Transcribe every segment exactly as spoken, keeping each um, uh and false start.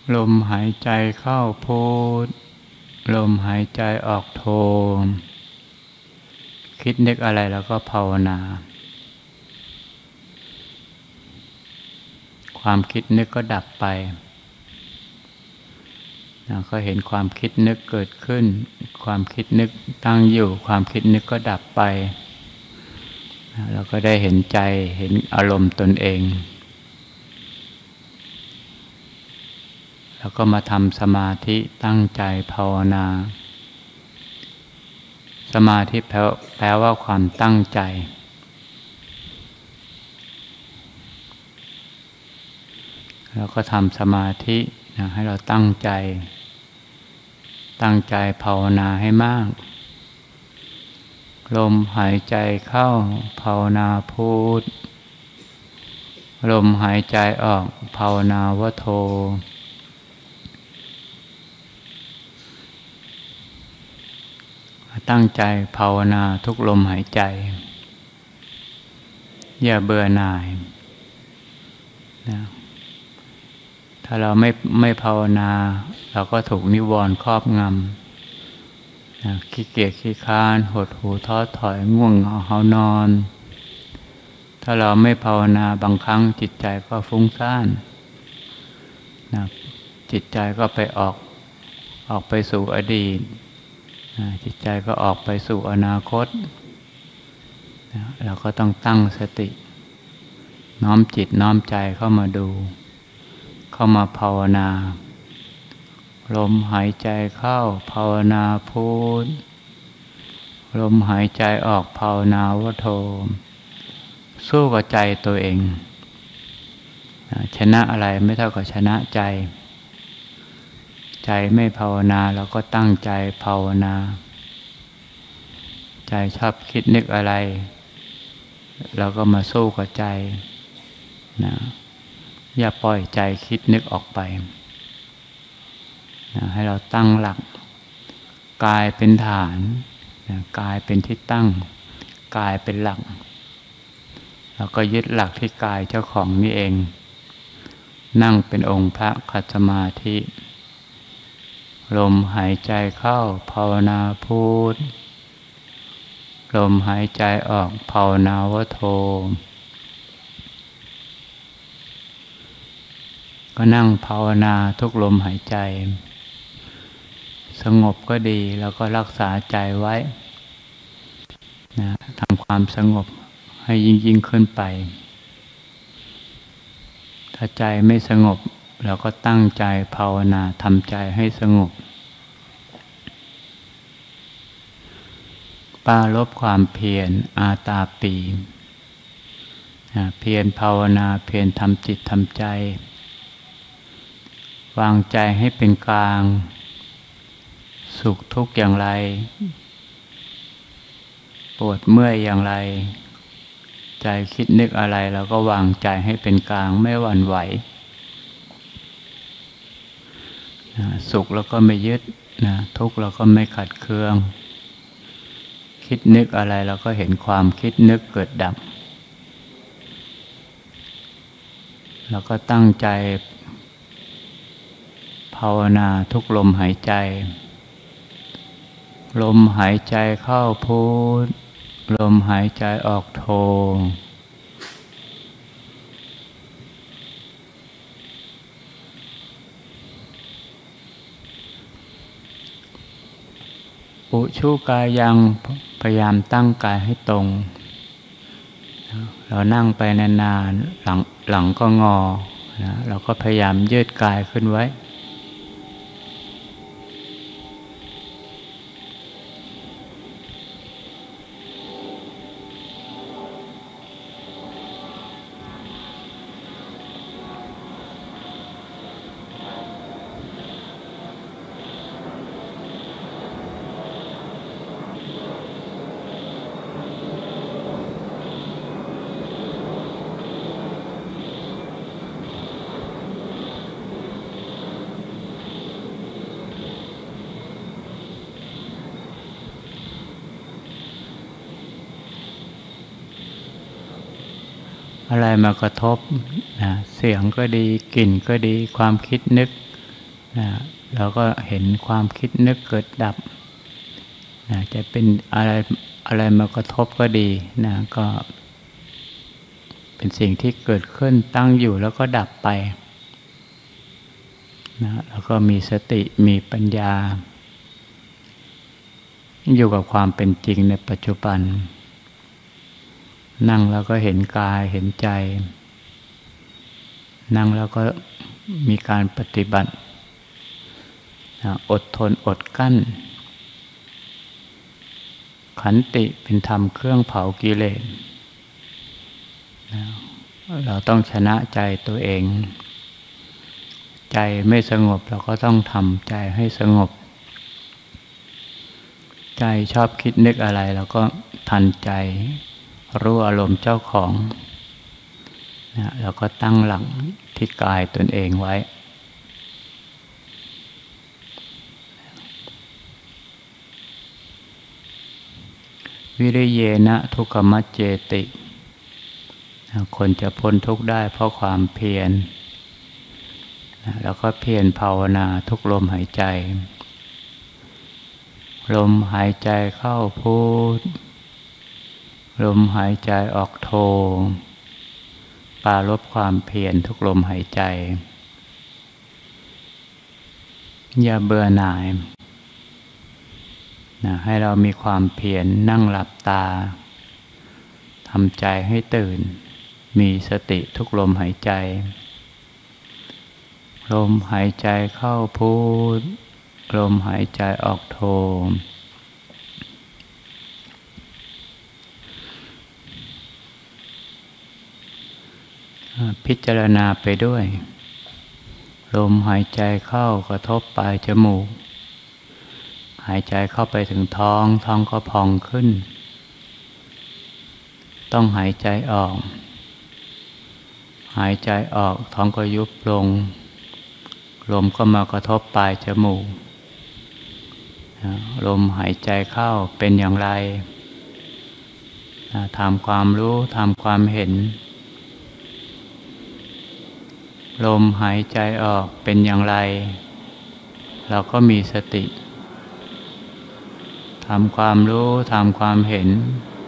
ลมหายใจเข้าพุทลมหายใจออกโทคิดนึกอะไรแล้วก็ภาวนาความคิดนึกก็ดับไปนะก็เห็นความคิดนึกเกิดขึ้นความคิดนึกตั้งอยู่ความคิดนึกก็ดับไปนะเราก็ได้เห็นใจเห็นอารมณ์ตนเองแล้วก็มาทำสมาธิตั้งใจภาวนาสมาธิแปลแปลว่าความตั้งใจแล้วก็ทำสมาธินะให้เราตั้งใจตั้งใจภาวนาให้มากลมหายใจเข้าภาวนาพุทลมหายใจออกภาวนาวโทตั้งใจภาวนาทุกลมหายใจอย่าเบื่อหน่ายนะถ้าเราไม่ไม่ภาวนาเราก็ถูกนิวรณ์ครอบงำนะขี้เกียจขี้ค้านหดหู่ท้อถอยง่วงเหงาหานอน ถ้าเราไม่ภาวนาบางครั้งจิตใจก็ฟุ้งซ่านนะจิตใจก็ไปออกออกไปสู่อดีตนะจิตใจก็ออกไปสู่อนาคตนะเราก็ต้องตั้งสติน้อมจิตน้อมใจเข้ามาดูเข้ามาภาวนาลมหายใจเข้าภาวนาพุทลมหายใจออกภาวนาวโทสู้กับใจตัวเองชนะอะไรไม่เท่ากับชนะใจใจไม่ภาวนาเราก็ตั้งใจภาวนาใจชอบคิดนึกอะไรเราก็มาสู้กับใจนะอย่าปล่อยใจคิดนึกออกไปนะให้เราตั้งหลักกายเป็นฐานนะกายเป็นที่ตั้งกายเป็นหลักเราก็ยึดหลักที่กายเจ้าของนี่เองนั่งเป็นองค์พระขัดสมาธิลมหายใจเข้าภาวนาพุทลมหายใจออกภาวนาวโทก็นั่งภาวนาทุกลมหายใจสงบก็ดีแล้วก็รักษาใจไว้นะทำความสงบให้ยิ่งยิ่งขึ้นไปถ้าใจไม่สงบเราก็ตั้งใจภาวนาทำใจให้สงบปรารภความเพียรอาตาปีเพียรภาวนาเพียรทำจิตทำใจวางใจให้เป็นกลางสุขทุกข์อย่างไรปวดเมื่อยอย่างไรใจคิดนึกอะไรเราก็วางใจให้เป็นกลางไม่หวั่นไหวสุขเราก็ไม่ยึดนะทุกข์เราก็ไม่ขัดเคืองคิดนึกอะไรเราก็เห็นความคิดนึกเกิดดับเราก็ตั้งใจภาวนาทุกลมหายใจลมหายใจเข้าพุทลมหายใจออกโทอุชุกายังพยายามตั้งกายให้ตรงเรานั่งไปนานๆหลังหลังก็งอนะเราก็พยายามยืดกายขึ้นไว้อะไรมากระทบนะเสียงก็ดีกลิ่นก็ดีความคิดนึกนะเราก็เห็นความคิดนึกเกิดดับนะจะเป็นอะไรอะไรมากระทบก็ดีนะก็เป็นสิ่งที่เกิดขึ้นตั้งอยู่แล้วก็ดับไปนะแล้วก็มีสติมีปัญญาอยู่กับความเป็นจริงในปัจจุบันนั่งแล้วก็เห็นกายเห็นใจนั่งแล้วก็มีการปฏิบัตินะอดทนอดกั้นขันติเป็นธรรมเครื่องเผากิเลสนะเราต้องชนะใจตัวเองใจไม่สงบเราก็ต้องทำใจให้สงบใจชอบคิดนึกอะไรเราก็ทันใจรู้อารมณ์เจ้าของนะเราก็ตั้งหลักที่กายตนเองไว้วิริเยนะทุกขมัจเจติคนจะพ้นทุกข์ได้เพราะความเพียรแล้วก็เพียรภาวนาทุกลมหายใจลมหายใจเข้าพุทลมหายใจออกโทปรารภความเพียรทุกลมหายใจอย่าเบื่อหน่ายนะให้เรามีความเพียรนั่งหลับตาทำใจให้ตื่นมีสติทุกลมหายใจลมหายใจเข้าพุทลมหายใจออกโทพิจารณาไปด้วยลมหายใจเข้ากระทบปลายจมูกหายใจเข้าไปถึงท้องท้องก็พองขึ้นต้องหายใจออกหายใจออกท้องก็ยุบลงลมก็มากระทบปลายจมูกลมหายใจเข้าเป็นอย่างไรทำความรู้ทำความเห็นลมหายใจออกเป็นอย่างไรเราก็มีสติทำความรู้ทำความเห็น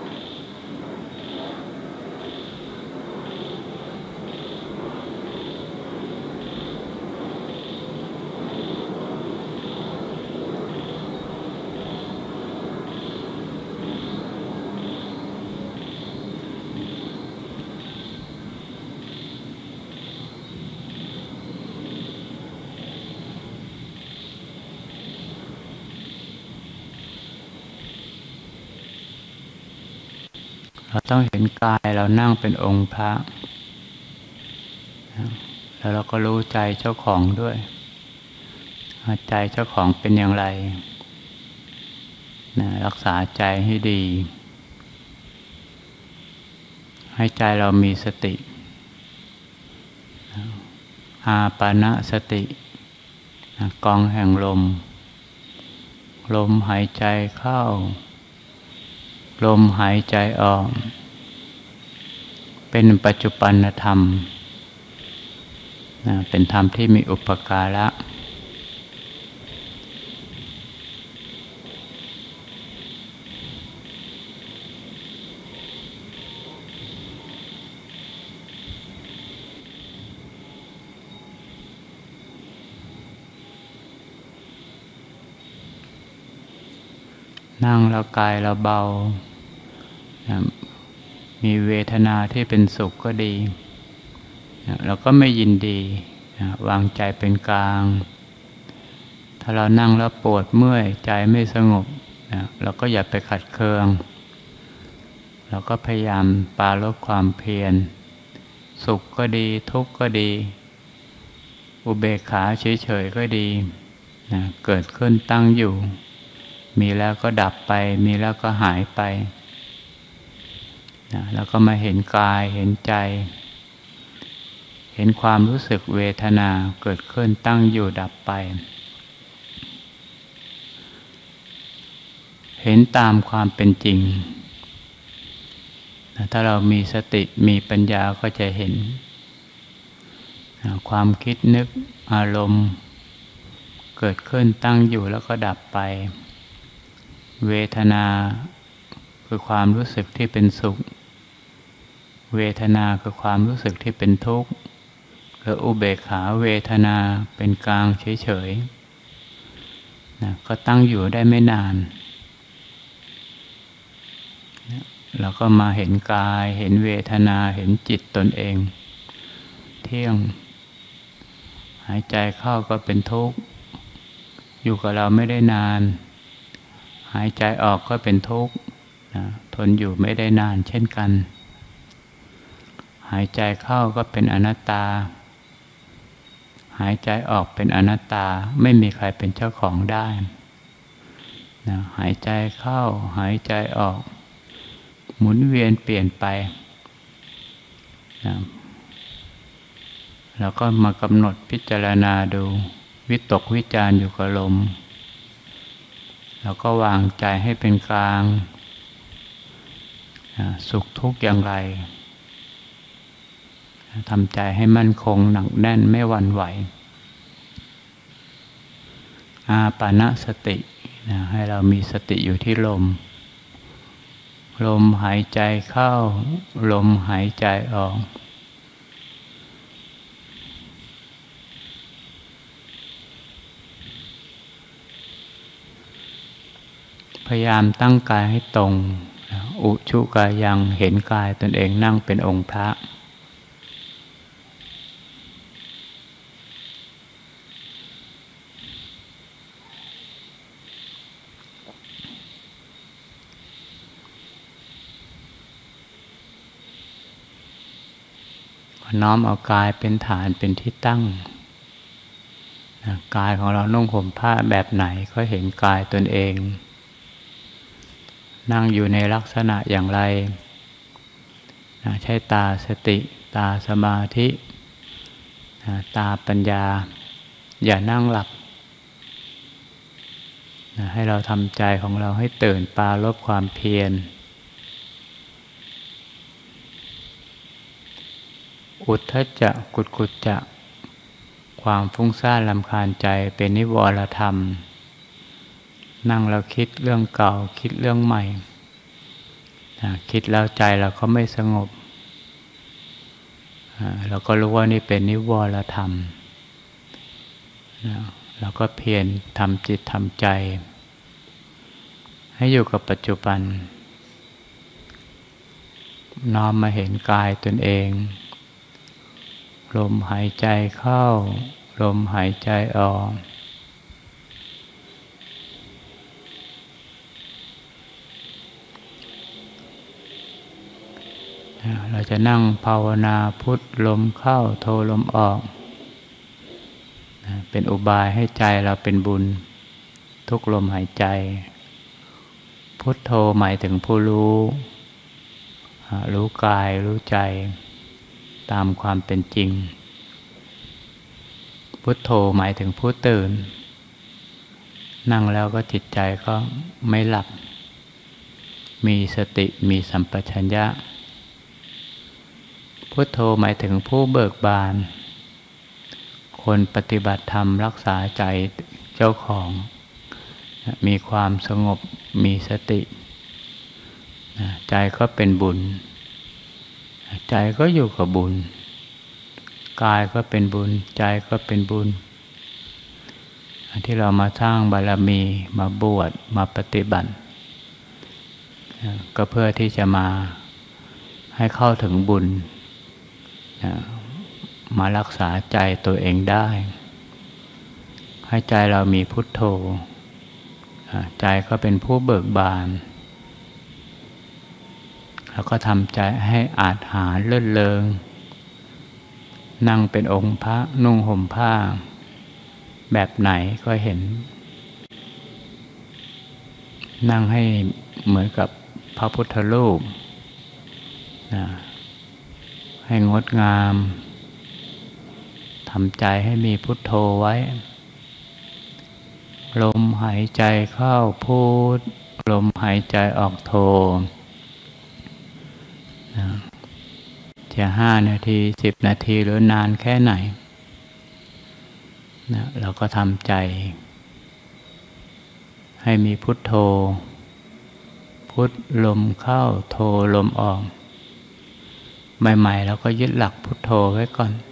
เราต้องเห็นกายเรานั่งเป็นองค์พระแล้วเราก็รู้ใจเจ้าของด้วยใจเจ้าของเป็นอย่างไรนะรักษาใจให้ดีให้ใจเรามีสติอาปานสติกองแห่งลมลมหายใจเข้าลมหายใจออกเป็นปัจจุบันธรรมนะเป็นธรรมที่มีอุปการะนั่งแล้วกายเราเบามีเวทนาที่เป็นสุขก็ดีเราก็ไม่ยินดีวางใจเป็นกลางถ้าเรานั่งแล้วปวดเมื่อยใจไม่สงบเราก็อย่าไปขัดเคืองเราก็พยายามปราลบความเพียรสุขก็ดีทุกข์ก็ดีอุเบกขาเฉยๆก็ดีเกิดขึ้นตั้งอยู่มีแล้วก็ดับไปมีแล้วก็หายไปนะแล้วก็มาเห็นกายเห็นใจเห็นความรู้สึกเวทนาเกิดขึ้นตั้งอยู่ดับไปเห็นตามความเป็นจริงนะถ้าเรามีสติมีปัญญาก็จะเห็นนะความคิดนึกอารมณ์เกิดขึ้นตั้งอยู่แล้วก็ดับไปเวทนาคือความรู้สึกที่เป็นสุขเวทนาคือความรู้สึกที่เป็นทุกข์หรืออุเบกขาเวทนาเป็นกลางเฉยๆนะก็ตั้งอยู่ได้ไม่นานนะเราก็มาเห็นกายเห็นเวทนาเห็นจิตตนเองเที่ยงหายใจเข้าก็เป็นทุกข์อยู่กับเราไม่ได้นานหายใจออกก็เป็นทุกข์นะทนอยู่ไม่ได้นานเช่นกันหายใจเข้าก็เป็นอนัตตาหายใจออกเป็นอนัตตาไม่มีใครเป็นเจ้าของได้นะหายใจเข้าหายใจออกหมุนเวียนเปลี่ยนไปนะแล้วก็มากำหนดพิจารณาดูวิตกวิจารอยู่กับลมแล้วก็วางใจให้เป็นกลางนะสุขทุกข์อย่างไรทำใจให้มั่นคงหนักแน่นไม่หวั่นไหวอาปานสตินะให้เรามีสติอยู่ที่ลมลมหายใจเข้าลมหายใจออกพยายามตั้งกายให้ตรงอุชุกายังเห็นกายตนเองนั่งเป็นองค์พระน้อมเอากายเป็นฐานเป็นที่ตั้งนะกายของเรานุ่งห่มผ้าแบบไหนก็เห็นกายตนเองนั่งอยู่ในลักษณะอย่างไรนะใช้ตาสติตาสมาธินะตาปัญญาอย่านั่งหลับนะให้เราทำใจของเราให้ตื่นปราลบความเพียรอุทธัจจะกุจกุจจะความฟุ้งซ่านรำคาญใจเป็นนิวรธรรมนั่งแล้วคิดเรื่องเก่าคิดเรื่องใหม่นะคิดแล้วใจเราก็ไม่สงบเราก็รู้ว่านี่เป็นนิวรธรรมนะเราก็เพียรทำจิตทำใจให้อยู่กับปัจจุบันน้อมมาเห็นกายตนเองลมหายใจเข้าลมหายใจออกเราจะนั่งภาวนาพุทลมเข้าโทลมออกเป็นอุบายให้ใจเราเป็นบุญทุกลมหายใจพุทโธหมายถึงผู้รู้รู้กายรู้ใจตามความเป็นจริงพุทโธหมายถึงผู้ตื่นนั่งแล้วก็จิตใจก็ไม่หลับมีสติมีสัมปชัญญะพุทโธหมายถึงผู้เบิกบานคนปฏิบัติธรรมรักษาใจเจ้าของมีความสงบมีสติใจก็เป็นบุญใจก็อยู่กับบุญกายก็เป็นบุญใจก็เป็นบุญที่เรามาสร้างบารมีมาบวชมาปฏิบัติก็เพื่อที่จะมาให้เข้าถึงบุญมารักษาใจตัวเองได้ให้ใจเรามีพุทโธใจก็เป็นผู้เบิกบานแล้วก็ทำใจให้อาจหาญเลิศเลงนั่งเป็นองค์พระนุ่งห่มผ้าแบบไหนก็เห็นนั่งให้เหมือนกับพระพุทธรูปนะให้งดงามทำใจให้มีพุทโธไว้ลมหายใจเข้าพุทลมหายใจออกโธนะจะห้านาทีสิบนาทีหรือนานแค่ไหนนะเราก็ทำใจให้มีพุทโธพุทลมเข้าโธลมออกใหม่ๆเราก็ยึดหลักพุทโธไว้ก่อน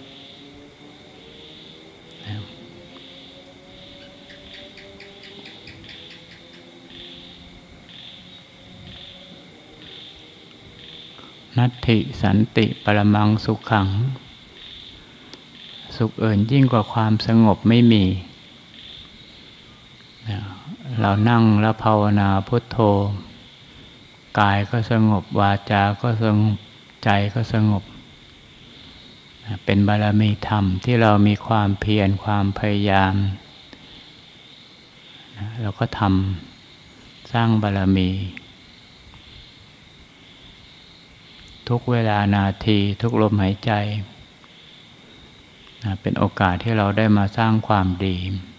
นัตถิสันติปรมังสุขขังสุขอื่นยิ่งกว่าความสงบไม่มีเรานั่งแล้วภาวนาพุทโธกายก็สงบวาจาก็สงบใจก็สงบเป็นบารมีธรรมที่เรามีความเพียรความพยายามเราก็ทำสร้างบารมีทุกเวลานาทีทุกลมหายใจเป็นโอกาสที่เราได้มาสร้างความดี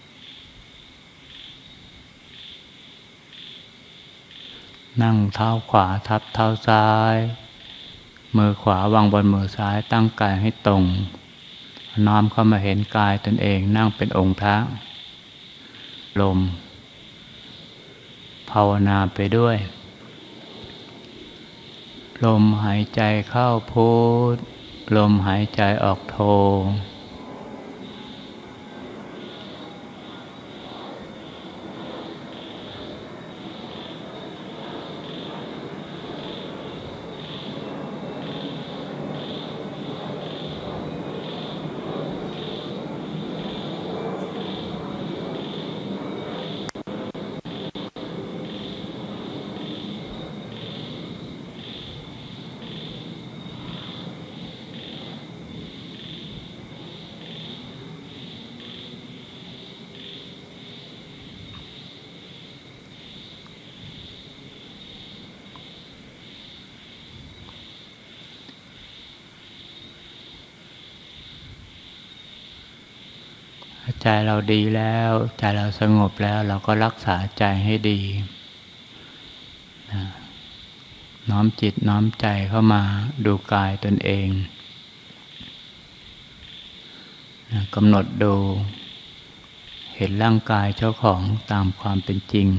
นั่งเท้าขวาทับเท้าซ้ายมือขวาวางบนมือซ้ายตั้งกายให้ตรงน้อมเข้ามาเห็นกายตนเองนั่งเป็นองค์พระลมภาวนาไปด้วยลมหายใจเข้าพุทลมหายใจออกโธใจเราดีแล้วใจเราสงบแล้วเราก็รักษาใจให้ดีนะน้อมจิตน้อมใจเข้ามาดูกายตนเองนะกำหนดดูเห็นร่างกายเจ้าของตามความเป็นจริง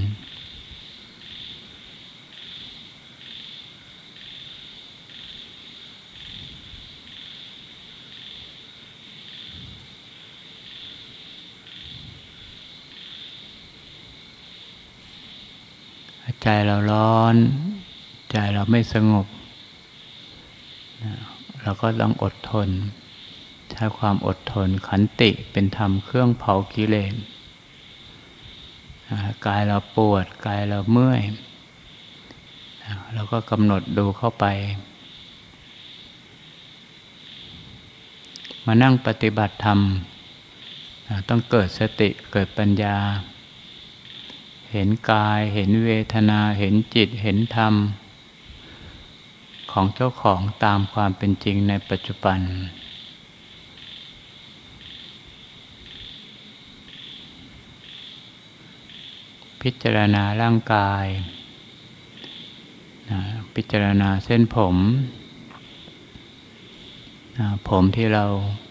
ใจเราร้อนใจเราไม่สงบเราก็ต้องอดทนใช้ความอดทนขันติเป็นธรรมเครื่องเผากิเลสกายเราปวดกายเราเมื่อยเราก็กำหนดดูเข้าไปมานั่งปฏิบัติธรรมต้องเกิดสติเกิดปัญญาเห็นกายเห็นเวทนาเห็นจิตเห็นธรรมของเจ้าของตามความเป็นจริงในปัจจุบันพิจารณาร่างกายพิจารณาเส้นผมผมที่เรา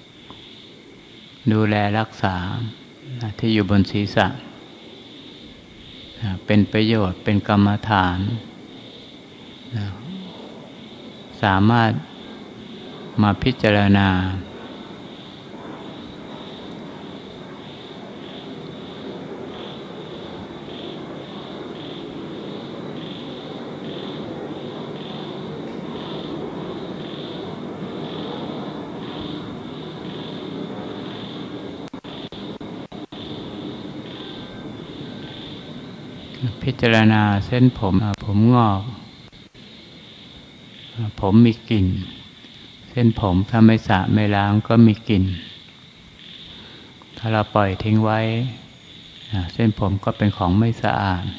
ดูแลรักษาที่อยู่บนศีรษะเป็นประโยชน์เป็นกรรมฐานสามารถมาพิจารณาพิจารณาเส้นผมผมงอกผมมีกลิ่นเส้นผมถ้าไม่สระไม่ล้างก็มีกลิ่นถ้าเราปล่อยทิ้งไว้เส้นผมก็เป็นของไม่สะอาด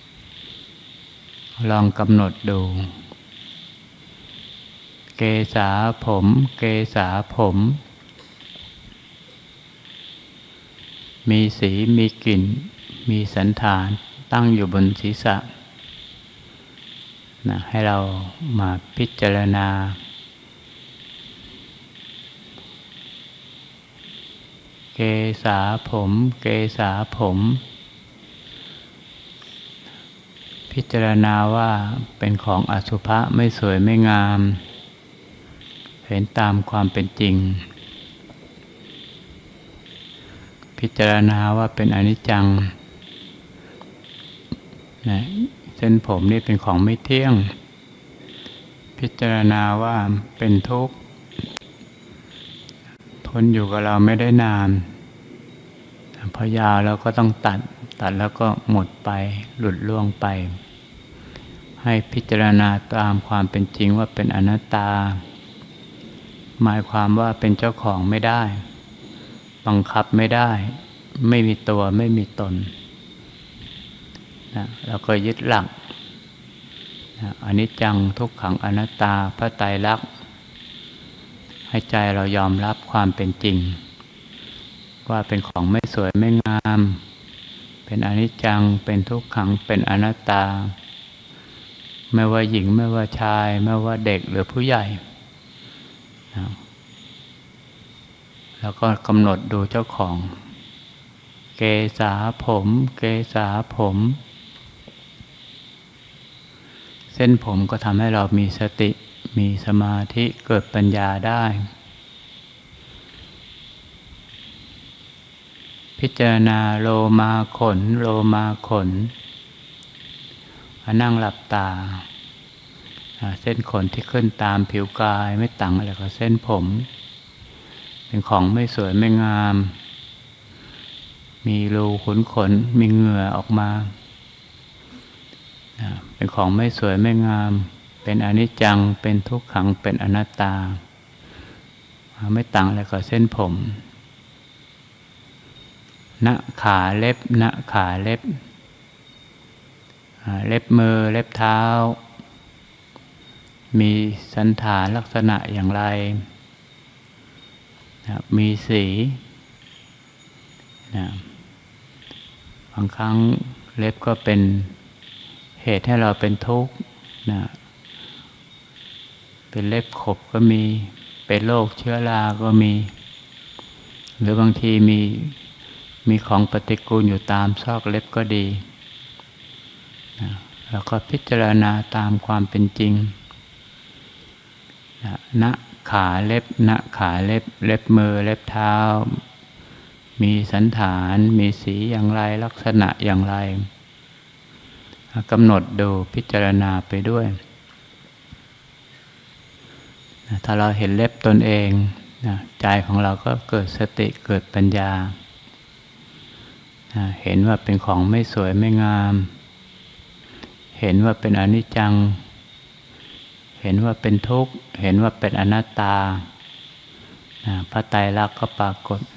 ลองกำหนดดูเกสาผมเกสาผมมีสีมีกลิ่นมีสันฐานตั้งอยู่บนศีรษะนะให้เรามาพิจารณาเกสาผมเกสาผมพิจารณาว่าเป็นของอสุภะไม่สวยไม่งามเห็นตามความเป็นจริงพิจารณาว่าเป็นอนิจจังนะเส้นผมนี่เป็นของไม่เที่ยงพิจารณาว่าเป็นทุกข์ทนอยู่กับเราไม่ได้นานพอยาวแล้วก็ต้องตัดตัดแล้วก็หมดไปหลุดล่วงไปให้พิจารณาตามความเป็นจริงว่าเป็นอนัตตาหมายความว่าเป็นเจ้าของไม่ได้บังคับไม่ได้ไม่มีตัวไม่มีตนนะเราก็ยึดหลักนะอนิจจังทุกขังอนัตตาพระไตรลักษณ์ให้ใจเรายอมรับความเป็นจริงว่าเป็นของไม่สวยไม่งามเป็นอนิจจังเป็นทุกขังเป็นอนัตตาไม่ว่าหญิงไม่ว่าชายไม่ว่าเด็กหรือผู้ใหญ่นะแล้วก็กำหนดดูเจ้าของเกศาผมเกศาผมเส้นผมก็ทำให้เรามีสติมีสมาธิเกิดปัญญาได้พิจารณาโลมาขนโลมาขนนั่งหลับตาเส้นขนที่ขึ้นตามผิวกายไม่ต่างอะไรกับเส้นผมเป็นของไม่สวยไม่งามมีรูขุนขนมีเหงื่อออกมาเป็นของไม่สวยไม่งามเป็นอนิจจังเป็นทุกขังเป็นอนัตตาไม่ต่างอะไรกับเส้นผมณขาเล็บณขาเล็บเล็บมือเล็บเท้ามีสันฐานลักษณะอย่างไรมีสีบางครั้งเล็บก็เป็นเหตุให้เราเป็นทุกข์นะเป็นเล็บขบก็มีเป็นโรคเชื้อราก็มีหรือบางทีมีมีของปฏิกูลอยู่ตามซอกเล็บก็ดีนะแล้วก็พิจารณาตามความเป็นจริงนะณขาเล็บณขาเล็บเล็บมือเล็บเท้ามีสันฐานมีสีอย่างไรลักษณะอย่างไรกำหนดดูพิจารณาไปด้วยนะถ้าเราเห็นเล็บตนเองนะใจของเราก็เกิดสติเกิดปัญญานะเห็นว่าเป็นของไม่สวยไม่งามเห็นว่าเป็นอนิจจังเห็นว่าเป็นทุกข์เห็นว่าเป็นอนัตตานะพระไตรลักษณ์ก็ปรากฏ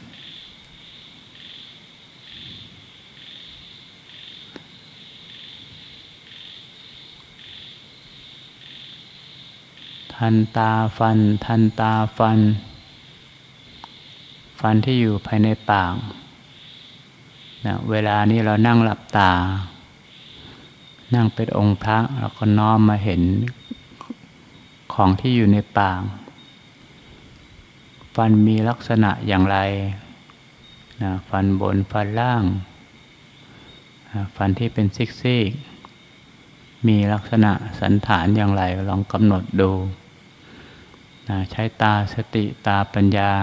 ทันตาฟันทันตาฟันฟันที่อยู่ภายในปากนะเวลานี้เรานั่งหลับตานั่งเป็นองค์พระเราก็น้อมมาเห็นของที่อยู่ในปากฟันมีลักษณะอย่างไรนะฟันบนฟันล่างนะฟันที่เป็นซิกๆมีลักษณะสันฐานอย่างไรลองกำหนดดูนะใช้ตาสติตาปัญญา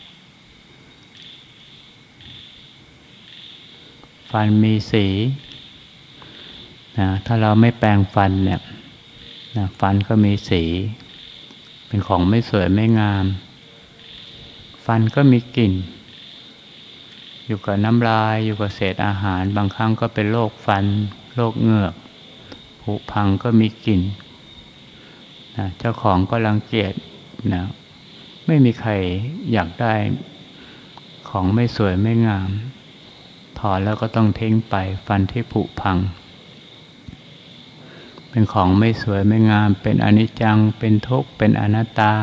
ฟันมีสีนะถ้าเราไม่แปรงฟันเนี่ยนะฟันก็มีสีเป็นของไม่สวยไม่งามฟันก็มีกลิ่นอยู่กับน้ำลายอยู่กับเศษอาหารบางครั้งก็เป็นโรคฟันโรคเหงือกผุพังก็มีกลิ่นนะเจ้าของก็รังเกียจนะไม่มีใครอยากได้ของไม่สวยไม่งามถอนแล้วก็ต้องทิ้งไปฟันที่ผุพังเป็นของไม่สวยไม่งามเป็นอนิจจังเป็นทุกข์เป็นอนัตตา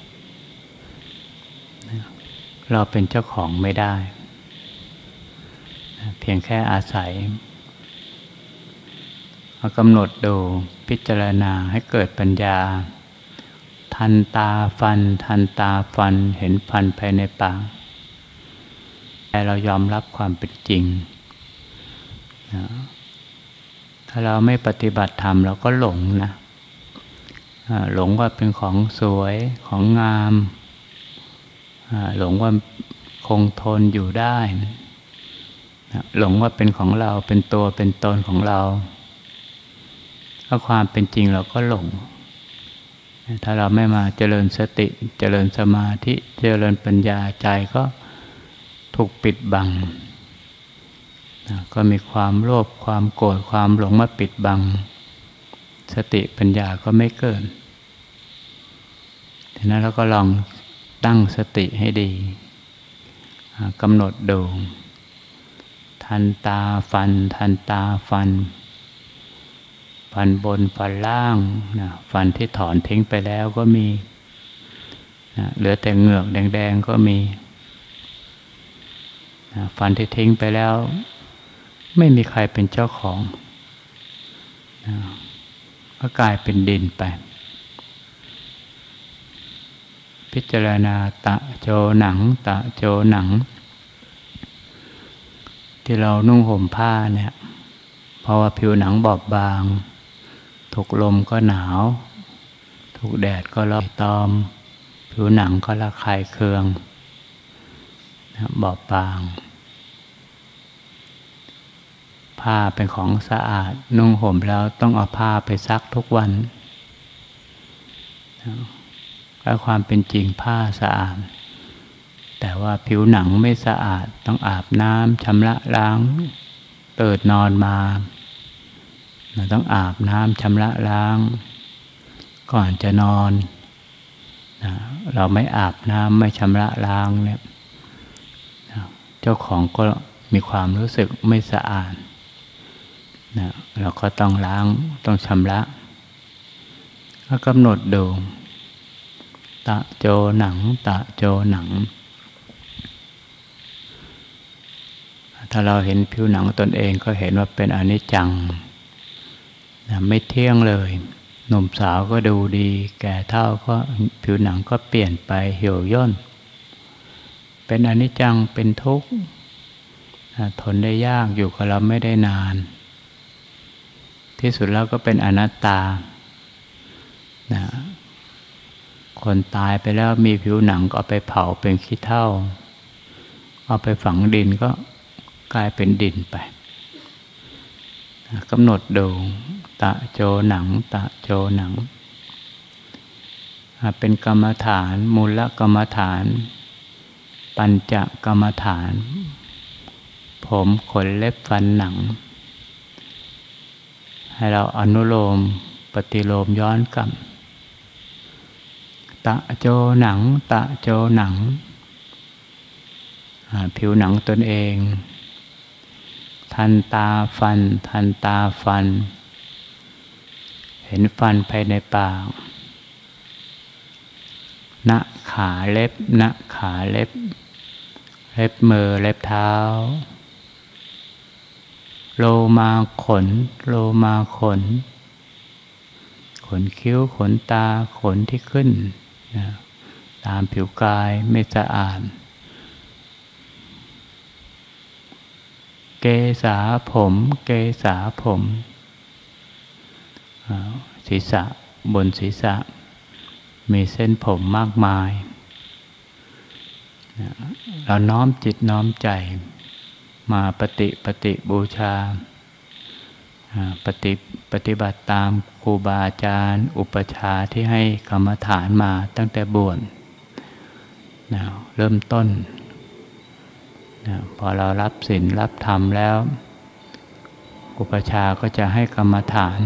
เราเป็นเจ้าของไม่ได้เพียงแค่อาศัยเอากำหนดดูพิจารณาให้เกิดปัญญาทันตาฟันทันตาฟันเห็นฟันภายในปากแต่เรายอมรับความเป็นจริงนะถ้าเราไม่ปฏิบัติธรรมเราก็หลงนะหลงว่าเป็นของสวยของงามหลงว่าคงทนอยู่ได้หลงว่าเป็นของเราเป็นตัวเป็นตนของเราถ้าความเป็นจริงเราก็หลงถ้าเราไม่มาเจริญสติเจริญสมาธิเจริญปัญญาใจก็ถูกปิดบังก็มีความโลภความโกรธความหลงมาปิดบังสติปัญญาก็ไม่เกิดทีนั้นเราก็ลองตั้งสติให้ดีกำหนดดูทันตาฟันทันตาฟันฟันบนฟันล่างนะฟันที่ถอนทิ้งไปแล้วก็มีนะเหลือแต่เหงือกแดงๆก็มีนะฟันที่ทิ้งไปแล้วไม่มีใครเป็นเจ้าของนะก็กลายเป็นดินไปพิจารณาตะโจหนังตะโจหนังที่เรานุ่งห่มผ้าเนี่ยเพราะว่าผิวหนังบอบบางถูกลมก็หนาวถูกแดดก็ร้อนตอมผิวหนังก็ระคายเคืองบอบบางผ้าเป็นของสะอาดนุ่งห่มแล้วต้องเอาผ้าไปซักทุกวันและความเป็นจริงผ้าสะอาดแต่ว่าผิวหนังไม่สะอาดต้องอาบน้ำชำระล้างตื่นนอนมาเราต้องอาบน้ำชำระล้างก่อนจะนอนนะเราไม่อาบน้ำไม่ชำระล้างเนี่ยนะเจ้าของก็มีความรู้สึกไม่สะอาดนะเราก็ต้องล้างต้องชำระก็กำหนดดูตะโจหนังตะโจหนังถ้าเราเห็นผิวหนังตนเองก็เห็นว่าเป็นอนิจจังนะไม่เที่ยงเลยหนุ่มสาวก็ดูดีแก่เฒ่าก็ผิวหนังก็เปลี่ยนไปเหี่ยวย่นเป็นอนิจจังเป็นทุกข์นะทนได้ยากอยู่กับเราไม่ได้นานที่สุดแล้วก็เป็นอนัตตานะคนตายไปแล้วมีผิวหนังก็เอาไปเผาเป็นขี้เถ้าเอาไปฝังดินก็กลายเป็นดินไปกำหนดดูตะโจหนังตะโจหนังเป็นกรรมฐานมูลกรรมฐานปัญจกรรมฐานผมขนเล็บฟันหนังให้เราอนุโลมปฏิโลมย้อนกลับตะโจหนังตะโจหนังผิวหนังตนเองทันตาฟันทันตาฟันเห็นฟันภายในปากณขาเล็บณขาเล็บเล็บมือเล็บเท้าโลมาขนโลมาขนขนคิ้วขนตาขนที่ขึ้นนะตามผิวกายไม่สะอาดเกษาผมเกษาผมศีรษะบนศีรษะมีเส้นผมมากมายเราน้อมจิตน้อมใจมาปฏิปฏิบูชาปฏิปฏิบัติตามครูบาอาจารย์อุปชฌาย์ที่ให้กรรมฐานมาตั้งแต่บวชเริ่มต้นพอเรารับศีลรับธรรมแล้วอุปชฌาย์ก็จะให้กรรมฐาน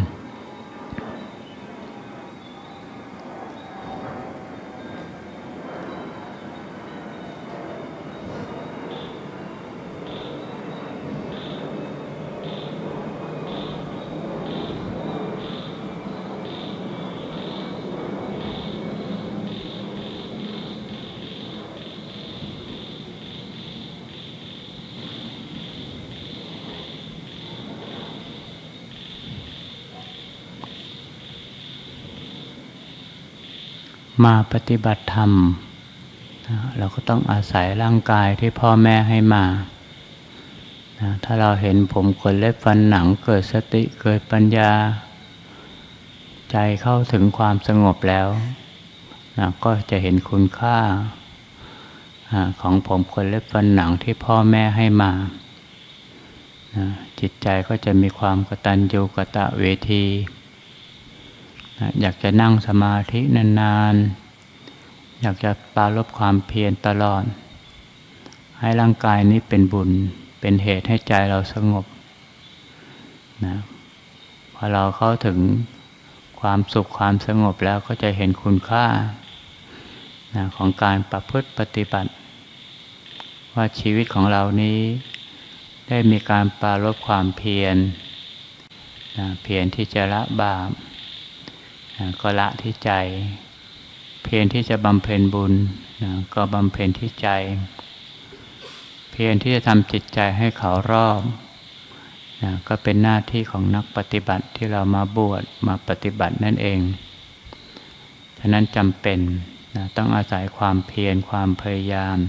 มาปฏิบัติธรรมเราก็ต้องอาศัยร่างกายที่พ่อแม่ให้มานะถ้าเราเห็นผมขนเล็บฟันหนังเกิดสติเกิดปัญญาใจเข้าถึงความสงบแล้วนะก็จะเห็นคุณค่าของผมขนเล็บฟันหนังที่พ่อแม่ให้มานะจิตใจก็จะมีความกตัญญูกตเวทีนะอยากจะนั่งสมาธินานๆอยากจะปรารภความเพียรตลอดให้ร่างกายนี้เป็นบุญเป็นเหตุให้ใจเราสงบนะพอเราเข้าถึงความสุขความสงบแล้วก็จะเห็นคุณค่านะของการประพฤติปฏิบัติว่าชีวิตของเรานี้ได้มีการปรารภความเพียรนะเพียรที่จะละบาปนะก็ละที่ใจเพียรที่จะบำเพ็ญบุญนะก็บำเพ็ญที่ใจเพียรที่จะทำจิตใจให้เขารอบนะก็เป็นหน้าที่ของนักปฏิบัติที่เรามาบวชมาปฏิบัตินั่นเองฉะนั้นจำเป็นนะต้องอาศัยความเพียรความพยายาม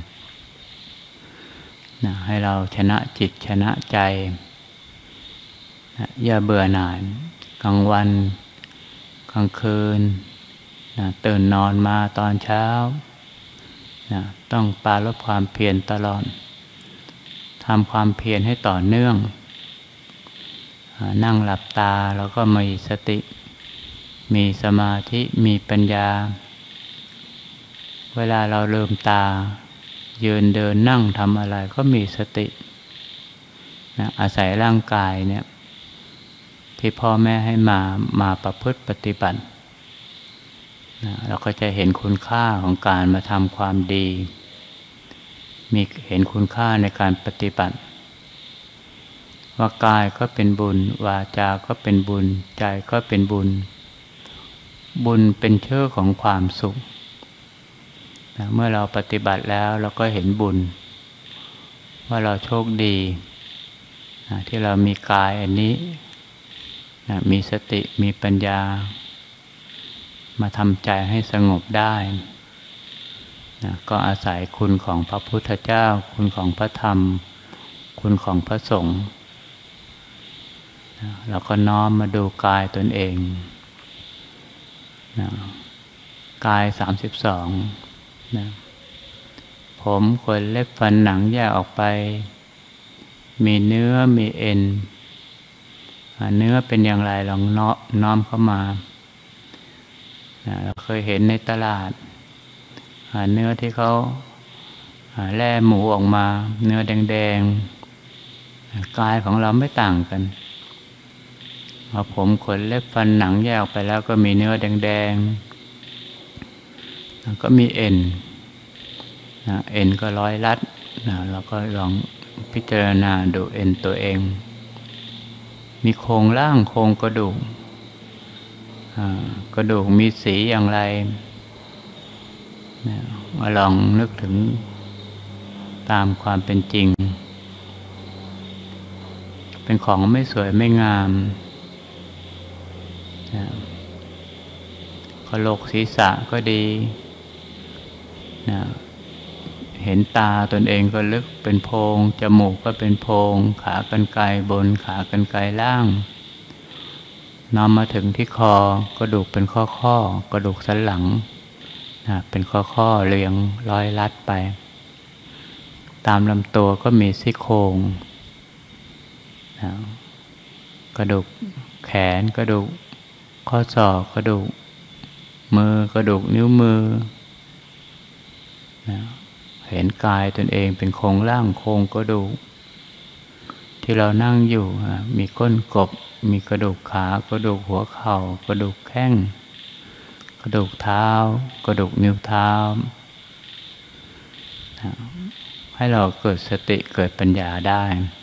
นะให้เราชนะจิตชนะใจนะอย่าเบื่อหน่ายกลางวันกลางคืนนะตื่นนอนมาตอนเช้านะต้องปรารภความเพียรตลอดทำความเพียรให้ต่อเนื่องนั่งหลับตาแล้วก็มีสติมีสมาธิมีปัญญาเวลาเราลืมตายืนเดินนั่งทำอะไรก็มีสตินะอาศัยร่างกายเนี่ยที่พ่อแม่ให้มามาประพฤติปฏิบัตินะเราก็จะเห็นคุณค่าของการมาทำความดีมีเห็นคุณค่าในการปฏิบัติว่ากายก็เป็นบุญวาจาก็เป็นบุญใจก็เป็นบุญบุญเป็นเชื่อของความสุขนะเมื่อเราปฏิบัติแล้วเราก็เห็นบุญว่าเราโชคดีนะที่เรามีกายอันนี้นะมีสติมีปัญญามาทำใจให้สงบได้นะก็อาศัยคุณของพระพุทธเจ้าคุณของพระธรรมคุณของพระสงฆ์นะเราก็น้อมมาดูกายตนเองนะกายสามสิบสองนะผมขนเล็บฟันหนังแยกออกไปมีเนื้อมีเอ็นเนื้อเป็นอย่างไรลองน้อมเข้ามานะเราเคยเห็นในตลาดเนื้อที่เขาแล่หมูออกมาเนื้อแดงๆกายของเราไม่ต่างกันพอผมขนเล็บฟันหนังแยกออกไปแล้วก็มีเนื้อแดงๆก็มีเอ็นนะเอ็นก็ร้อยรัดนะเราก็ลองพิจารณาดูเอ็นตัวเองมีโครงร่างโครงกระดูกกระดูกมีสีอย่างไรนะมาลองนึกถึงตามความเป็นจริงเป็นของไม่สวยไม่งามนะกะโหลกศีรษะก็ดีนะเห็นตาตนเองก็ลึกเป็นโพรงจมูกก็เป็นโพรงขากรรไกรบนขากรรไกรล่างนำมาถึงที่คอกระดูกเป็นข้อข้อกระดูกสันหลังนะเป็นข้อข้อเรียงร้อยลัดไปตามลำตัวก็มีซี่โครงนะกระดูกแขนกระดูกข้อศอกกระดูกมือกระดูกนิ้วมือนะเห็นกายตนเองเป็นโครงร่างโครงกระดูกที่เรานั่งอยู่มีก้นกบมีกระดูกขากระดูกหัวเข่ากระดูกแข้งกระดูกเท้ากระดูกนิ้วเท้านะให้เราเกิดสติเกิดปัญญาได้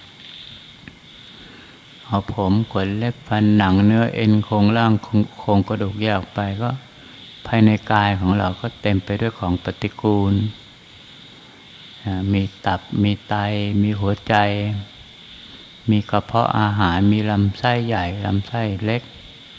เอาผมขนเล็บฟันหนังเนื้อเอ็นโครงร่างโครงกระดูกแยกออกไปก็ภายในกายของเราก็เต็มไปด้วยของปฏิกูลมีตับมีไตมีหัวใจมีกระเพาะอาหารมีลำไส้ใหญ่ลำไส้เล็ก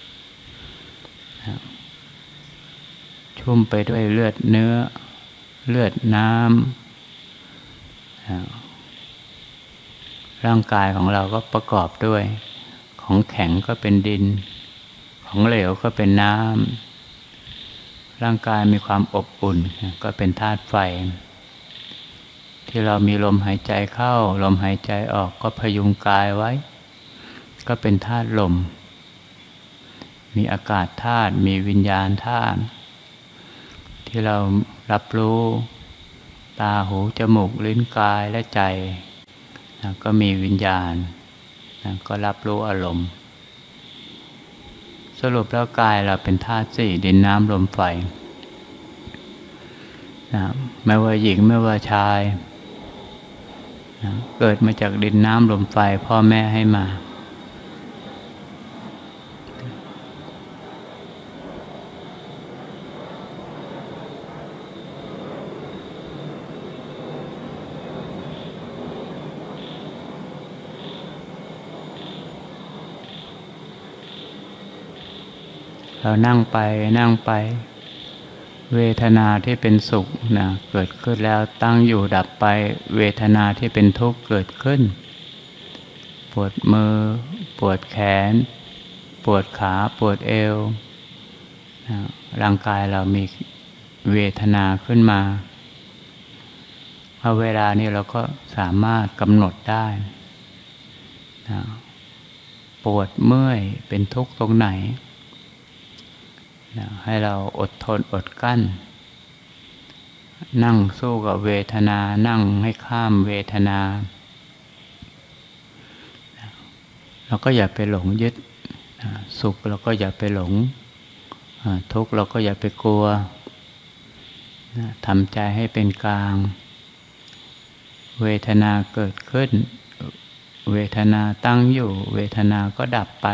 ชุ่มไปด้วยเลือดเนื้อเลือดน้ำร่างกายของเราก็ประกอบด้วยของแข็งก็เป็นดินของเหลวก็เป็นน้ำร่างกายมีความอบอุ่นก็เป็นธาตุไฟที่เรามีลมหายใจเข้าลมหายใจออกก็พยุงกายไว้ก็เป็นธาตุลมมีอากาศธาตุมีวิญญาณธาตุที่เรารับรู้ตาหูจมูกลิ้นกายและใจนะก็มีวิญญาณนะก็รับรู้อารมณ์สรุปแล้วกายเราเป็นธาตุสี่ดินน้ำลมไฟนะไม่ว่าหญิงไม่ว่าชายนะเกิดมาจากดินน้ำลมไฟพ่อแม่ให้มาเรานั่งไปนั่งไปเวทนาที่เป็นสุขนะเกิดขึ้นแล้วตั้งอยู่ดับไปเวทนาที่เป็นทุกข์เกิดขึ้นปวดมือปวดแขนปวดขาปวดเอวนะร่างกายเรามีเวทนาขึ้นมาเอาเวลานี้เราก็สามารถกำหนดได้นะปวดเมื่อยเป็นทุกข์ตรงไหนให้เราอดทนอดกั้นนั่งสู้กับเวทนานั่งให้ข้ามเวทนาเราก็อย่าไปหลงยึดสุขเราก็อย่าไปหลงทุกข์เราก็อย่าไปกลัวทำใจให้เป็นกลางเวทนาเกิดขึ้นเวทนาตั้งอยู่เวทนาก็ดับไป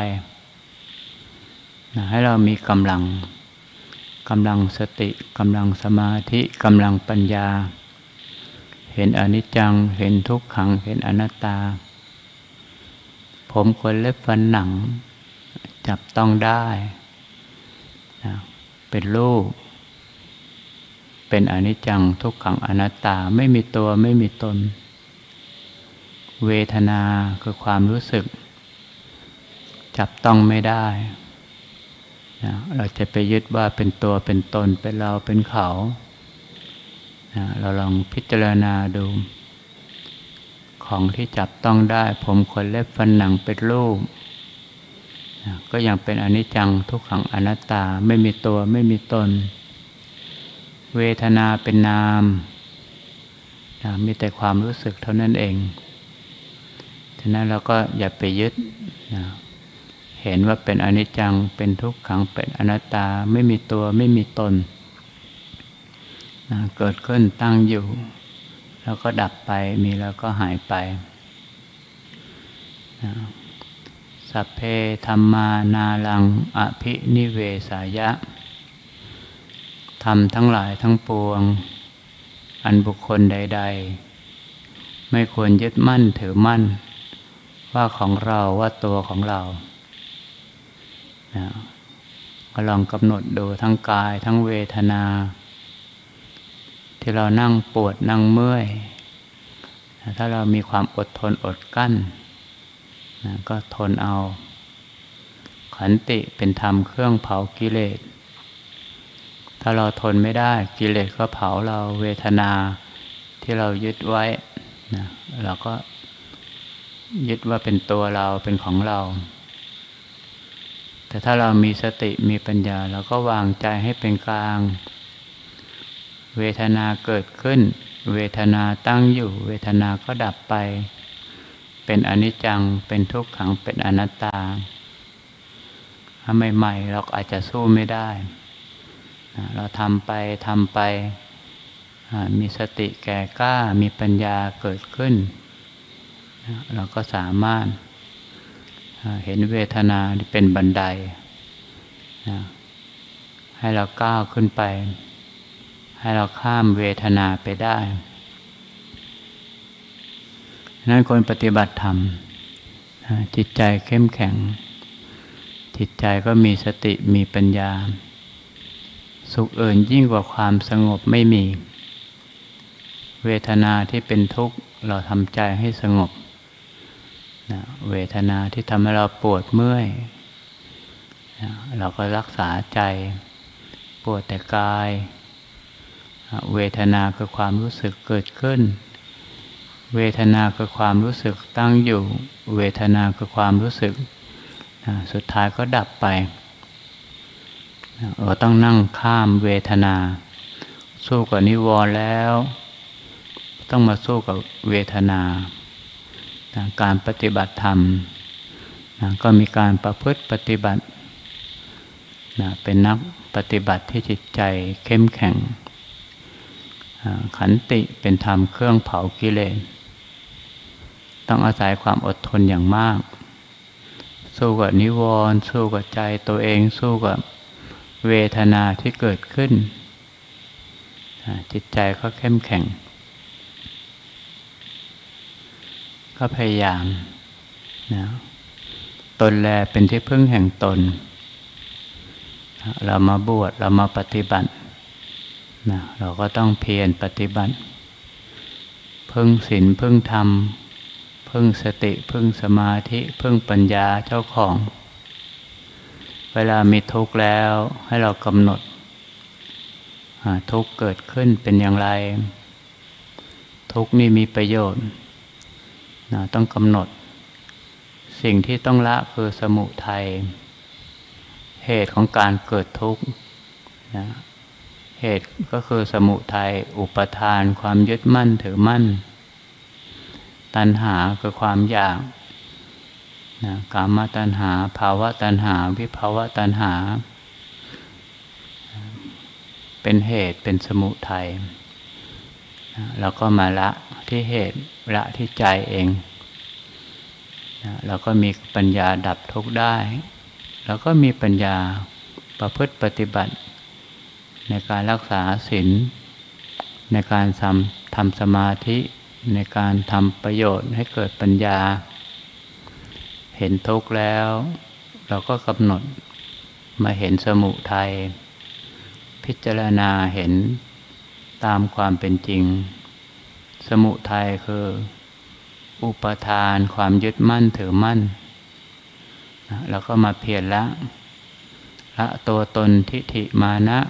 ให้เรามีกำลังกำลังสติกำลังสมาธิกำลังปัญญาเห็นอนิจจังเห็นทุกขังเห็นอนัตตาผมขนเล็บฟันหนังจับต้องได้นะเป็นรูปเป็นอนิจจังทุกขังอนัตตาไม่มีตัวไม่มีตนเวทนาคือความรู้สึกจับต้องไม่ได้นะเราจะไปยึดว่าเป็นตัวเป็นตนเป็นเราเป็นเขานะเราลองพิจารณาดูของที่จับต้องได้ผมขนเล็บฟันหนังเป็นรูปนะก็ยังเป็นอนิจจังทุกขังอนัตตาไม่มีตัวไม่มีตนเวทนาเป็นนามนะมีแต่ความรู้สึกเท่านั้นเองฉะนั้นเราก็อย่าไปยึดนะเห็นว่าเป็นอนิจจังเป็นทุกขังเป็นอนัตตาไม่มีตัวไม่มีตนนะเกิดขึ้นตั้งอยู่แล้วก็ดับไปมีแล้วก็หายไปนะสัพเพธัมมานาลังอภินิเวสายะธรรมทั้งหลายทั้งปวงอันบุคคลใดๆไม่ควรยึดมั่นถือมั่นว่าของเราว่าตัวของเรานะก็ลองกำหนดดูทั้งกายทั้งเวทนาที่เรานั่งปวดนั่งเมื่อยนะถ้าเรามีความอดทนอดกั้นนะก็ทนเอาขันติเป็นธรรมเครื่องเผากิเลสถ้าเราทนไม่ได้กิเลสก็เผาเราเวทนาที่เรายึดไว้นะเราก็ยึดว่าเป็นตัวเราเป็นของเราแต่ถ้าเรามีสติมีปัญญาเราก็วางใจให้เป็นกลางเวทนาเกิดขึ้นเวทนาตั้งอยู่เวทนาก็ดับไปเป็นอนิจจังเป็นทุกขังเป็นอนัตตาถ้าใหม่ๆเราอาจจะสู้ไม่ได้เราทำไปทำไปมีสติแก่กล้ามีปัญญาเกิดขึ้นเราก็สามารถเห็นเวทนาเป็นบันไดให้เราก้าวขึ้นไปให้เราข้ามเวทนาไปได้นั้นคนปฏิบัติธรรมจิตใจเข้มแข็งจิตใจก็มีสติมีปัญญาสุขอื่นยิ่งกว่าความสงบไม่มีเวทนาที่เป็นทุกข์เราทำใจให้สงบนะเวทนาที่ทำให้เราปวดเมื่อยนะเราก็รักษาใจปวดแต่กายเวทนาคือความรู้สึกเกิดขึ้นเวทนาคือความรู้สึกตั้งอยู่เวทนาคือความรู้สึกนะสุดท้ายก็ดับไปนะเราต้องนั่งข้ามเวทนาสู้กับนิวรณ์แล้วต้องมาสู้กับเวทนานะการปฏิบัติธรรมนะก็มีการประพฤติปฏิบัตินะเป็นนักปฏิบัติที่จิตใจเข้มแข็งขันติเป็นธรรมเครื่องเผากิเลสต้องอาศัยความอดทนอย่างมากสู้กับนิวรณ์สู้กับใจตัวเองสู้กับเวทนาที่เกิดขึ้นจิตใจก็เข้มแข็งก็พยายามนะตนแลเป็นที่พึ่งแห่งตนเรามาบวชเรามาปฏิบัตินะเราก็ต้องเพียรปฏิบัติพึ่งศีลพึ่งธรรมพึ่งสติพึ่งสมาธิพึ่งปัญญาเจ้าของเวลามีทุกข์แล้วให้เรากำหนดทุกข์เกิดขึ้นเป็นอย่างไรทุกข์นี่มีประโยชน์นะต้องกำหนดสิ่งที่ต้องละคือสมุทัยเหตุของการเกิดทุกข์นะเหตุก็คือสมุทัยอุปทานความยึดมั่นถือมั่นตัณหาคือความอยากนะกามตัณหาภาวะตัณหาวิภาวะตัณหาเป็นเหตุเป็นสมุทัยนะแล้วก็มาละที่เหตุละที่ใจเองนะแล้วก็มีปัญญาดับทุกข์ได้แล้วก็มีปัญญาประพฤติปฏิบัติในการรักษาศีลในการทำทำสมาธิในการทำประโยชน์ให้เกิดปัญญาเห็นทุกข์แล้วเราก็กำหนดมาเห็นสมุทัยพิจารณาเห็นตามความเป็นจริงสมุทัยคืออุปทานความยึดมั่นถือมั่นแล้วก็มาเพียรละละตัวตนทิฏฐิมานะ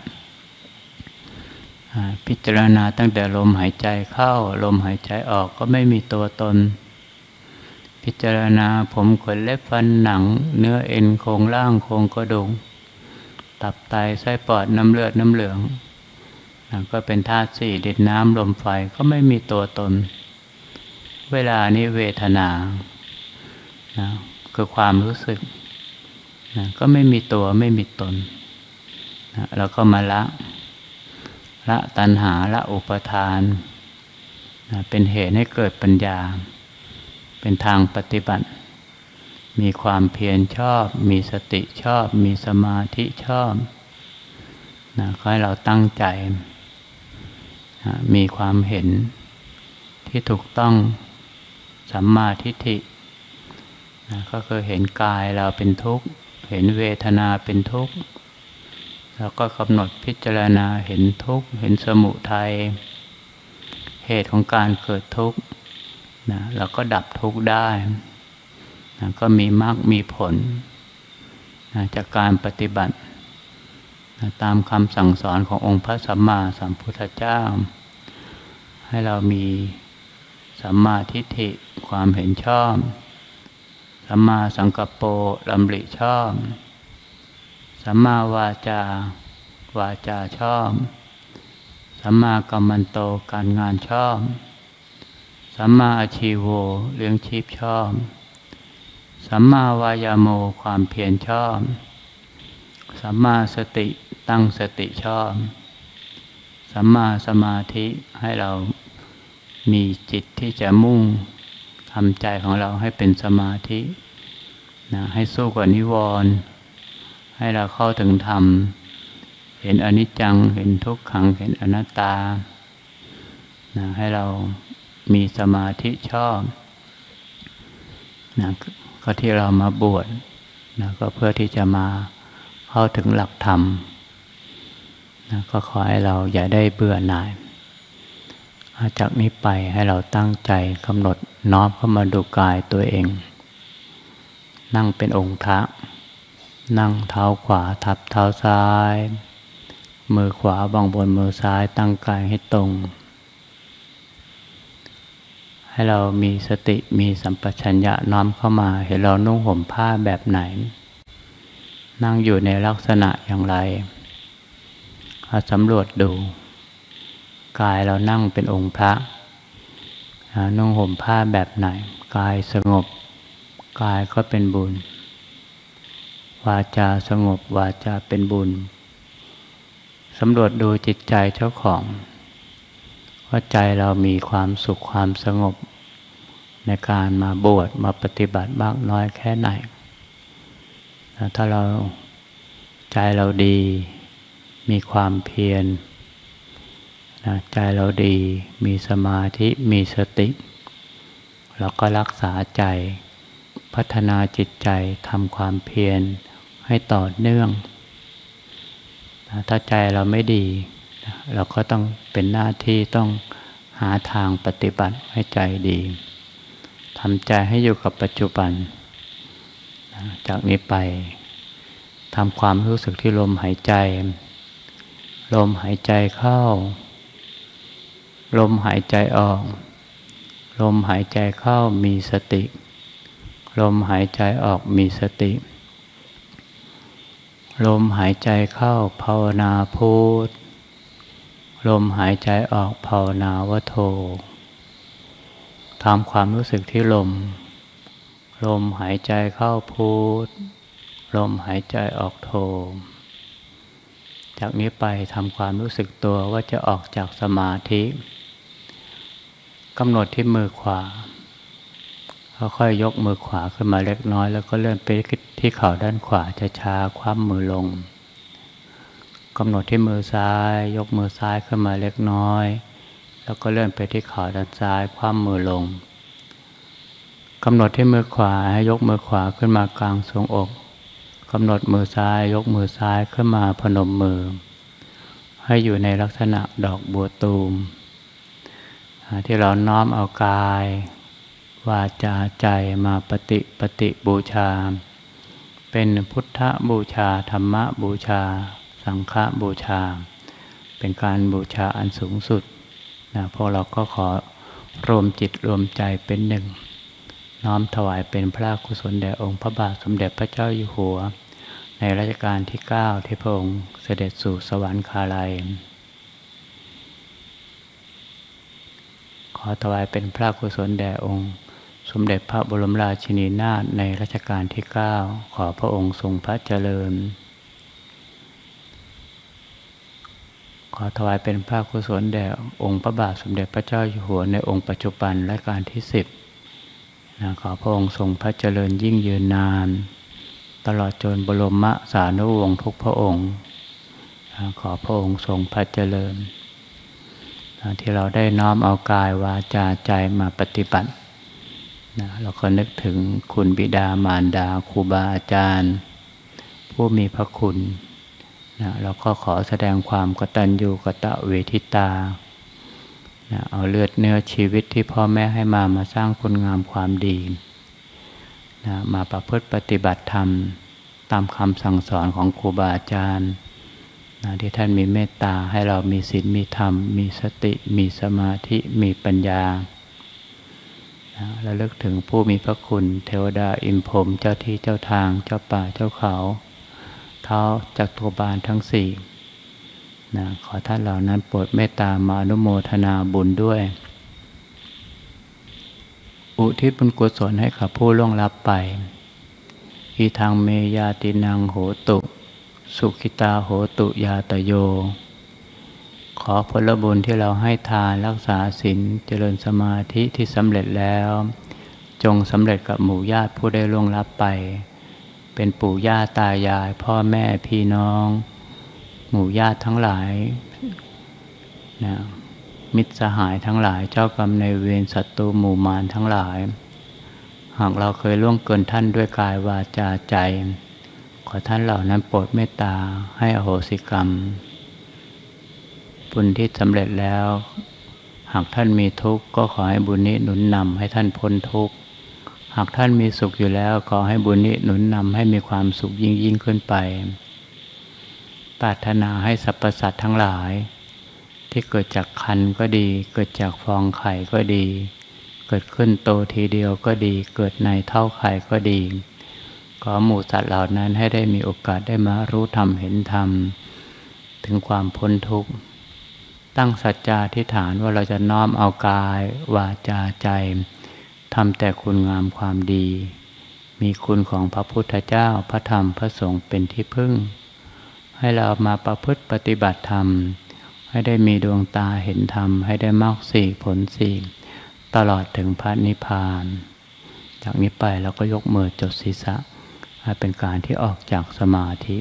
พิจารณาตั้งแต่ลมหายใจเข้าลมหายใจออกก็ไม่มีตัวตนพิจารณาผมขนเล็บฟันหนังเนื้อเอ็นโครงล่างโครงกระดูกตับไตไส้ปอดน้ำเลือดน้ำเหลืองก็เป็นธาตุสี่ดินน้ำลมไฟก็ไม่มีตัวตนเวลานี้เวทนานะคือความรู้สึกนะก็ไม่มีตัวไม่มีตนนะแล้วก็มาละละตัณหาละอุปทานนะเป็นเหตุให้เกิดปัญญาเป็นทางปฏิบัติมีความเพียรชอบมีสติชอบมีสมาธิชอบนะขอให้เราตั้งใจนะมีความเห็นที่ถูกต้องสัมมาทิฏฐินะก็คือเห็นกายเราเป็นทุกข์เห็นเวทนาเป็นทุกข์แล้วก็กำหนดพิจารณาเห็นทุกข์เห็นสมุทัยเหตุของการเกิดทุกข์นะแล้วก็ดับทุกข์ได้นะก็มีมรรคมีผลนะจากการปฏิบัตินะตามคำสั่งสอนขององค์พระสัมมาสัมพุทธเจ้าให้เรามีสัมมาทิฏฐิความเห็นชอบสัมมาสังกัปโปดำริชอบสัมมาวาจาวาจาชอบสัมมากัมมันโตการงานชอบสัมมาอาชีโวเลี้ยงชีพชอบสัมมาวายาโมความเพียรชอบสัมมาสติตั้งสติชอบสัมมาสมาธิให้เรามีจิตที่จะมุ่งทำใจของเราให้เป็นสมาธินะให้สู้กับนิวรณ์ให้เราเข้าถึงธรรมเห็นอนิจจังเห็นทุกขังเห็นอนัตตานะให้เรามีสมาธิชอบนะก็ที่เรามาบวชนะก็เพื่อที่จะมาเข้าถึงหลักธรรมนะก็ขอให้เราอย่าได้เบื่อหน่ายจากนี้ไปให้เราตั้งใจกำหนดน้อมเข้ามาดูกายตัวเองนั่งเป็นองค์พระนั่งเท้าขวาทับเท้าซ้ายมือขวาวางบนมือซ้ายตั้งกายให้ตรงให้เรามีสติมีสัมปชัญญะน้อมเข้ามาเห็นเรานุ่งห่มผ้าแบบไหนนั่งอยู่ในลักษณะอย่างไรเอาสำรวจดูกายเรานั่งเป็นองค์พระนุ่งห่มผ้าแบบไหนกายสงบกายก็เป็นบุญวาจาสงบวาจาเป็นบุญสำรวจดูจิตใจเจ้าของว่าใจเรามีความสุขความสงบในการมาบวชมาปฏิบัติมากน้อยแค่ไหนถ้าเราใจเราดีมีความเพียรใจเราดีมีสมาธิมีสติเราก็รักษาใจพัฒนาจิตใจทำความเพียรให้ต่อเนื่องถ้าใจเราไม่ดีเราก็ต้องเป็นหน้าที่ต้องหาทางปฏิบัติให้ใจดีทำใจให้อยู่กับปัจจุบันจากนี้ไปทำความรู้สึกที่ลมหายใจลมหายใจเข้าลมหายใจออกลมหายใจเข้ามีสติลมหายใจออกมีสติลมหายใจเข้าภาวนาพุทลมหายใจออกภาวนาวโธทำความรู้สึกที่ลมลมหายใจเข้าพุทลมหายใจออกโธจากนี้ไปทำความรู้สึกตัวว่าจะออกจากสมาธิกำหนดที่มือขวาค่อยๆยกมือขวาขึ้นมาเล็กน้อยแล้วก็เลื่อนไปที่เข่าด้านขวาจะช้าคว่ำมือลงกำหนดที่มือซ้ายยกมือซ้ายขึ้นมาเล็กน้อยแล้วก็เลื่อนไปที่เข่าด้านซ้ายคว่ำมือลงกำหนดที่มือขวาให้ยกมือขวาขึ้นมากลางทรวงอกกำหนดมือซ้ายยกมือซ้ายขึ้นมาพนมมือให้อยู่ในลักษณะดอกบัวตูมที่เราน้อมเอากายวาจาใจมาปฏิปฏิบูชาเป็นพุทธบูชาธรรมบูชาสังฆบูชาเป็นการบูชาอันสูงสุดนะพวกเราก็ขอรวมจิตรวมใจเป็นหนึ่งน้อมถวายเป็นพระกุศลแด่องค์พระบาทสมเด็จพระเจ้าอยู่หัวในรัชกาลที่เก้าที่พระองค์เสด็จสู่สวรรคาลัยขอถวายเป็นพระกุศลแด่องค์สมเด็จพระบรมราชินีนาถในรัชกาลที่เก้าขอพระองค์ทรงพระเจริญขอถวายเป็นพระกุศลแด่องค์พระบาทสมเด็จพระเจ้าอยู่หัวในองค์ปัจจุบันรัชกาลที่สิบนะขอพระองค์ทรงพระเจริญยิ่งยืนนานตลอดจนบรมสานุวงศ์ทุกพระองค์นะขอพระองค์ทรงพระเจริญนะที่เราได้น้อมเอากายวาจาใจมาปฏิบัตินะเราก็นึกถึงคุณบิดามารดาครูบาอาจารย์ผู้มีพระคุณนะเราก็ขอแสดงความกตัญญูกตเวทิตานะเอาเลือดเนื้อชีวิตที่พ่อแม่ให้มามาสร้างคุณงามความดีนะมาประพฤติปฏิบัติธรรมตามคำสั่งสอนของครูบาอาจารย์นะที่ท่านมีเมตตาให้เรามีศีลมีธรรมมีสติมีสมาธิมีปัญญาระลึกถึงผู้มีพระคุณเทวดาอินพรหมเจ้าที่เจ้าทางเจ้าป่าเจ้าเขาเท้าจักรบาลทั้งสี่นะขอท่านเหล่านั้นโปรดเมตตามาอนุโมทนาบุญด้วยอุทิศบุญกุศลให้กับผู้ล่วงลับไปอีทางเมยาตินังโหตุสุขิตาโหตุยาตโยขอผลบุญที่เราให้ทานรักษาศีลเจริญสมาธิที่สำเร็จแล้วจงสำเร็จกับหมู่ญาติผู้ได้ล่วงลับไปเป็นปู่ย่าตายายพ่อแม่พี่น้องหมู่ญาติทั้งหลายนะมิตรสหายทั้งหลายเจ้ากรรมในเวรศัตรูหมู่มารทั้งหลายหากเราเคยล่วงเกินท่านด้วยกายวาจาใจขอท่านเหล่านั้นโปรดเมตตาให้อโหสิกรรมบุญที่สำเร็จแล้วหากท่านมีทุกข์ก็ขอให้บุญนี้หนุนนำให้ท่านพ้นทุกข์หากท่านมีสุขอยู่แล้วขอให้บุญนี้หนุนนำให้มีความสุขยิ่งยิ่งขึ้นไปปรารถนาให้สรรพสัตว์ทั้งหลายที่เกิดจากคันก็ดีเกิดจากฟองไข่ก็ดีเกิดขึ้นโตทีเดียวก็ดีเกิดในเท่าไข่ก็ดีขอหมู่สัตว์เหล่านั้นให้ได้มีโอกาสได้มารู้ธรรมเห็นธรรมถึงความพ้นทุกข์ตั้งสัจจาธิษฐานว่าเราจะน้อมเอากายวาจาใจทำแต่คุณงามความดีมีคุณของพระพุทธเจ้าพระธรรมพระสงฆ์เป็นที่พึ่งให้เรามาประพฤติปฏิบัติธรรมให้ได้มีดวงตาเห็นธรรมให้ได้มรรคสี่ผลสี่ตลอดถึงพระนิพพานจากนี้ไปเราก็ยกมือจดศีรษะให้เป็นการที่ออกจากสมาธิ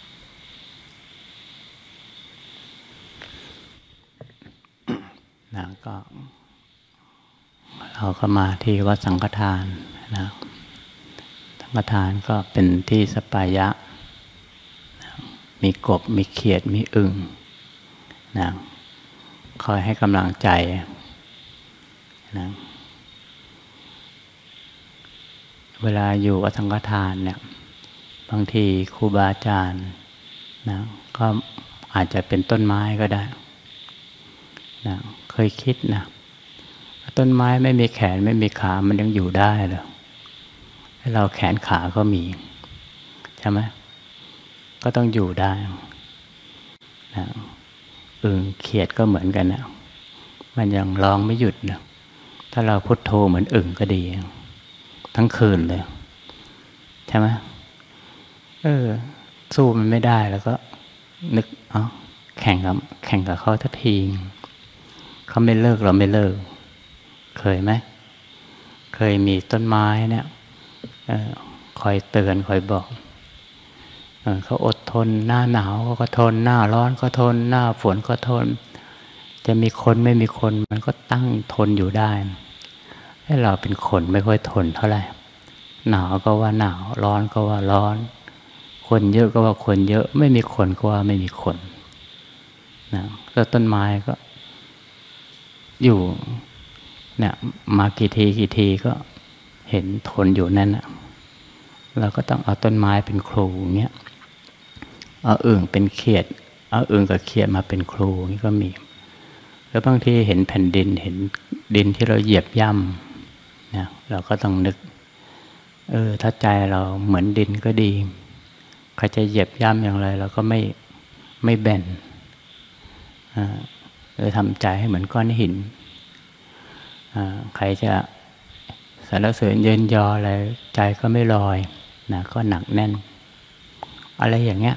นะก็เราก็มาที่วัดสังฆทานนะสังฆทานก็เป็นที่สปายะนะมีกบมีเขียดมีอึ่งนะคอยให้กำลังใจนะเวลาอยู่วัดสังฆทานเนี่ยบางทีครูบาอาจารย์นะก็อาจจะเป็นต้นไม้ก็ได้นะเคยคิดนะต้นไม้ไม่มีแขนไม่มีขามันยังอยู่ได้เหรอให้เราแขนขาก็มีใช่ไหมก็ต้องอยู่ได้นะอึ่งเขียดก็เหมือนกันนะมันยังร้องไม่หยุดนะถ้าเราพุทโธเหมือนอึ่งก็ดีทั้งคืนเลยใช่ไหมเออสู้มันไม่ได้แล้วก็นึกเอ้าแข่งกับแข่งกับเขาทักทีเขาไม่เลิกเราไม่เลิกเคยไหมเคยมีต้นไม้เนี่ยออคอยเตือนคอยบอกเออเขาอดทนหน้าหนาวก็ทนหน้าร้อนก็ทนหน้าฝนก็ทนจะมีคนไม่มีคนมันก็ตั้งทนอยู่ได้ให้เราเป็นคนไม่ค่อยทนเท่าไหร่หนาวก็ว่าหนาวร้อนก็ว่าร้อนคนเยอะก็ว่าคนเยอะไม่มีคนก็ว่าไม่มีคนนะแล้วต้นไม้ก็อยู่เนี่ยมากี่ทีกี่ทีก็เห็นทนอยู่นั่นนะเราก็ต้องเอาต้นไม้เป็นครูเงี้ยเอาอึ่งเป็นเขียดเอาอึ่งกับเขียดมาเป็นครูนี่ก็มีแล้วบางทีเห็นแผ่นดินเห็นดินที่เราเหยียบย่ำนะเราก็ต้องนึกเออถ้าใจเราเหมือนดินก็ดีใครจะเหยียบย่ำอย่างไรเราก็ไม่ไม่แบนอ่าเออทำใจให้เหมือนก้อนหินใครจะสรรเสริญเยินยออะไรใจก็ไม่ลอยนะก็หนักแน่นอะไรอย่างเงี้ย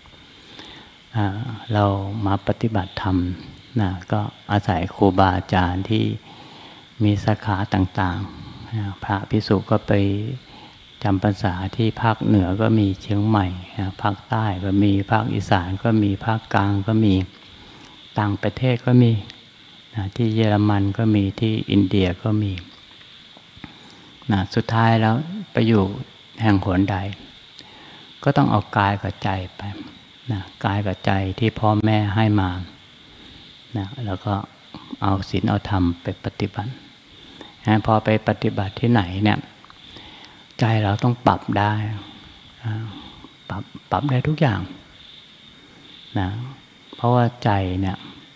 เรามาปฏิบัติธรรมนะก็อาศัยครูบาอาจารย์ที่มีสาขาต่างๆนะพระภิกษุก็ไปจำพรรษาที่ภาคเหนือก็มีเชียงใหม่นะภาคใต้ก็มีภาคอีสานก็มีภาคกลางก็มีต่างประเทศก็มีนะที่เยอรมันก็มีที่อินเดียก็มีนะสุดท้ายแล้วไปอยู่แห่งหนใดก็ต้องเอากายกับใจไปนะกายกับใจที่พ่อแม่ให้มานะแล้วก็เอาศีลเอาธรรมไปปฏิบัตินะพอไปปฏิบัติที่ไหนเนี่ยใจเราต้องปรับได้ปรับปรับได้ทุกอย่างนะเพราะว่าใจเนี่ย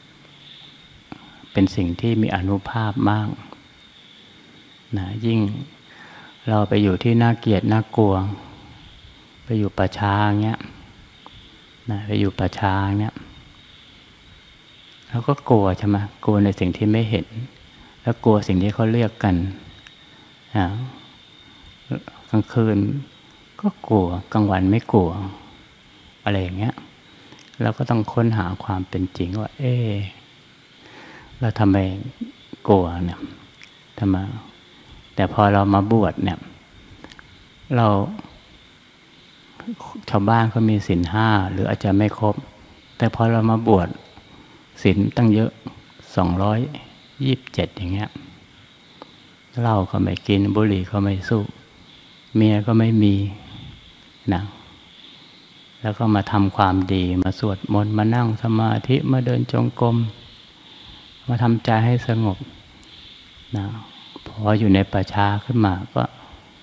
เป็นสิ่งที่มีอานุภาพมากนะยิ่งเราไปอยู่ที่น่าเกลียดน่ากลัวไปอยู่ป่าช้าเงี้ยนะไปอยู่ป่าช้าเงี้ยเราก็กลัวใช่ไหมกลัวในสิ่งที่ไม่เห็นแล้วกลัวสิ่งที่เขาเรียกกันนะกลางคืนก็กลัวกลางวันไม่กลัวอะไรอย่างเงี้ยเราก็ต้องค้นหาความเป็นจริงว่าเอ๊ะเราทำไมกลัวเนี่ยทำไมแต่พอเรามาบวชเนี่ยเราชาวบ้านเขามีศีลห้าหรืออาจจะไม่ครบแต่พอเรามาบวชศีลตั้งเยอะสองร้อยยี่สิบเจ็ดอย่างเงี้ยเหล้าก็ไม่กินบุหรี่ก็ไม่สูบเมียก็ไม่มีนะแล้วก็มาทำความดีมาสวดมนต์มานั่งสมาธิมาเดินจงกรมมาทำใจให้สงบนะพออยู่ในป่าช้าขึ้นมาก็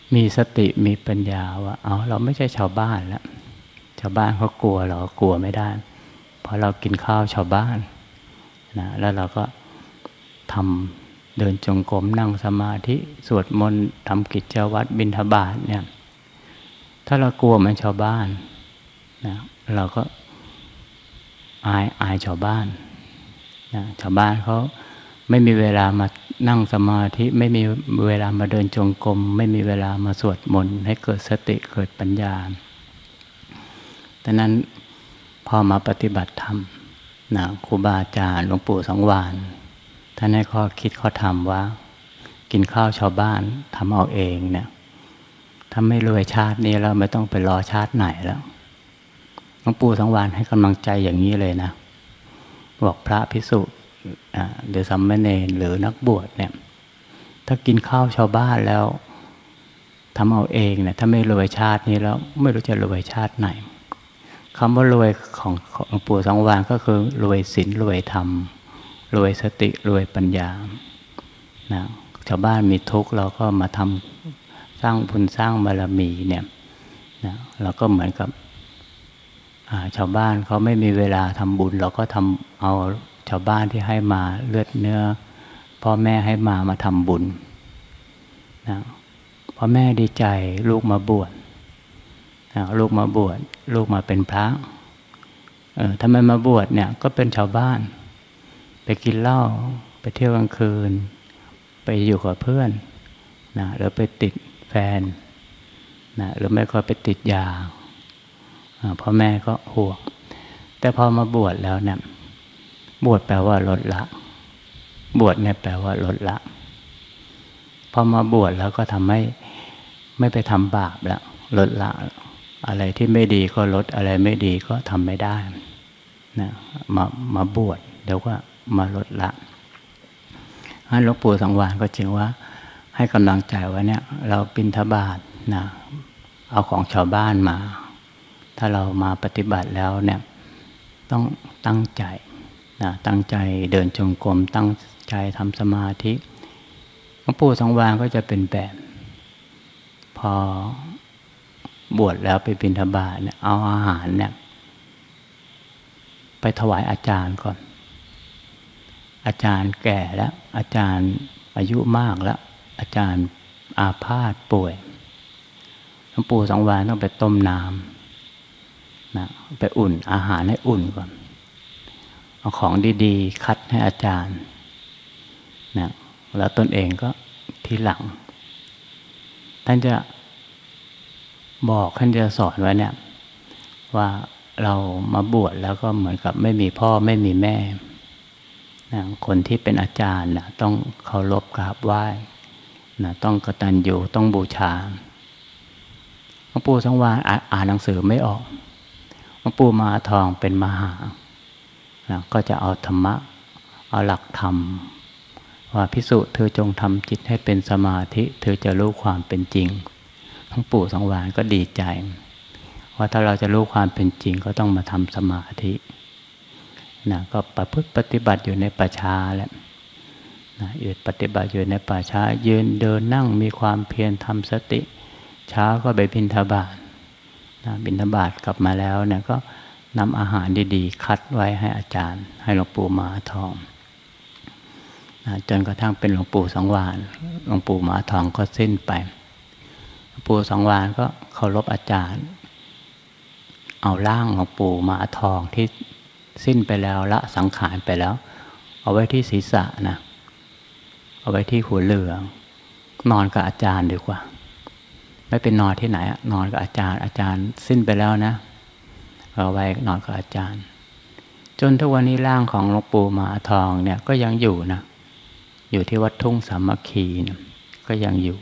มีสติมีปัญญาว่าเอาเราไม่ใช่ชาวบ้านแล้วชาวบ้านเขากลัวเรากลัวไม่ได้เพราะเรากินข้าวชาวบ้านนะแล้วเราก็ทำเดินจงกรมนั่งสมาธิสวดมนต์ทำกิจวัตรบิณฑบาตเนี่ยถ้าเรากลัวเหมือนชาวบ้านนะเราก็อายอายชาวบ้านนะชาวบ้านเขาไม่มีเวลามานั่งสมาธิไม่มีเวลามาเดินจงกรมไม่มีเวลามาสวดมนต์ให้เกิดสติเกิดปัญญาดังนั้นพอมาปฏิบัติธรรมนะครูบาอาจารย์หลวงปู่สังวาลท่านให้ข้อคิดข้อธรรมว่ากินข้าวชาวบ้านทำเอาเองเนี่ยถ้าไม่รวยชาตินี้เราไม่ต้องไปรอชาติไหนแล้วหลวงปู่สังวาลให้กำลังใจอย่างนี้เลยนะบอกพระภิกษุหรือสามเณรหรือนักบวชเนี่ยถ้ากินข้าวชาวบ้านแล้วทำเอาเองเนี่ยถ้าไม่รวยชาตินี้แล้วไม่รู้จะรวยชาติไหนคำว่ารวยของหลวงปู่สังวาลก็คือรวยศีลรวยธรรมรวยสติรวยปัญญานะชาวบ้านมีทุกข์เราก็มาทำสร้างบุญสร้างบารมีเนี่ยนะเราก็เหมือนกับชาวบ้านเขาไม่มีเวลาทำบุญเราก็ทำเอาชาวบ้านที่ให้มาเลือดเนื้อพ่อแม่ให้มามาทำบุญนะพ่อแม่ดีใจลูกมาบวชนะลูกมาบวชลูกมาเป็นพระเออถ้าไม่มาบวชเนี่ยก็เป็นชาวบ้านไปกินเหล้าไปเที่ยวกลางคืนไปอยู่กับเพื่อนนะหรือไปติดแฟนนะหรือไม่ก็ไปติดยาพ่อแม่ก็ห่วงแต่พอมาบวชแล้วเนี่ยบวชแปลว่าลดละบวชเนี่ยแปลว่าลดละพอมาบวชแล้วก็ทำให้ไม่ไปทำบาปแล้วลดละอะไรที่ไม่ดีก็ลดอะไรไม่ดีก็ทำไม่ได้นะมามาบวชเดี๋ยวก็มาลดละหลวงปู่สังวาลก็จึงว่าให้กำลังใจว่าเนี่ยเราบิณฑบาตนะเอาของชาวบ้านมาถ้าเรามาปฏิบัติแล้วเนี่ยต้องตั้งใจนะตั้งใจเดินจงกรมตั้งใจทำสมาธิหลวงปู่สังวาลก็จะเป็นแบบพอบวชแล้วไปบิณฑบาตเนี่ยเอาอาหารเนี่ยไปถวายอาจารย์ก่อนอาจารย์แก่แล้วอาจารย์อายุมากแล้วอาจารย์อาพาธป่วยหลวงปู่สังวาลต้องไปต้มน้ำนะไปอุ่นอาหารให้อุ่นก่อนเอาของดีๆคัดให้อาจารย์นะแล้วตนเองก็ทีหลังท่านจะบอกท่านจะสอนไว้เนี่ยว่าเรามาบวชแล้วก็เหมือนกับไม่มีพ่อไม่มีแม่นะคนที่เป็นอาจารย์นะต้องเคารพกราบไหว้นะต้องกตัญญูต้องบูชาหลวงปู่สังวาลอ่านหนังสือไม่ออกหลวงปู่มหาทองเป็นมหานะก็จะเอาธรรมะเอาหลักธรรมว่าภิกษุเธอจงทำจิตให้เป็นสมาธิเธอจะรู้ความเป็นจริงหลวงปู่สังวาลก็ดีใจว่าถ้าเราจะรู้ความเป็นจริงก็ต้องมาทำสมาธินะก็ประพฤติปฏิบัติอยู่ในป่าช้าแหละนะอยู่ปฏิบัติอยู่ในป่าช้ายืนเดินนั่งมีความเพียรทำสติเช้าก็ไปบิณฑบาตนะบิณฑบาตกลับมาแล้วเนี่ยก็นำอาหารดีๆคัดไว้ให้อาจารย์ให้หลวงปู่มหาทองนะจนกระทั่งเป็นหลวงปู่สังวาลหลวงปู่มหาทองก็สิ้นไปหลวงปู่สังวาลก็เคารพอาจารย์เอาร่างหลวงปู่มหาทองที่สิ้นไปแล้วละสังขารไปแล้วเอาไว้ที่ศีรษะนะเอาไว้ที่หัวเรือนอนกับอาจารย์ดีกว่าไม่เป็นนอนที่ไหนนอนกับอาจารย์อาจารย์สิ้นไปแล้วนะเอาไว้นอนกับอาจารย์จนทุกวันนี้ร่างของหลวงปู่มหาทองเนี่ยก็ยังอยู่นะอยู่ที่วัดทุ่งสามัคคีนะก็ยังอยู่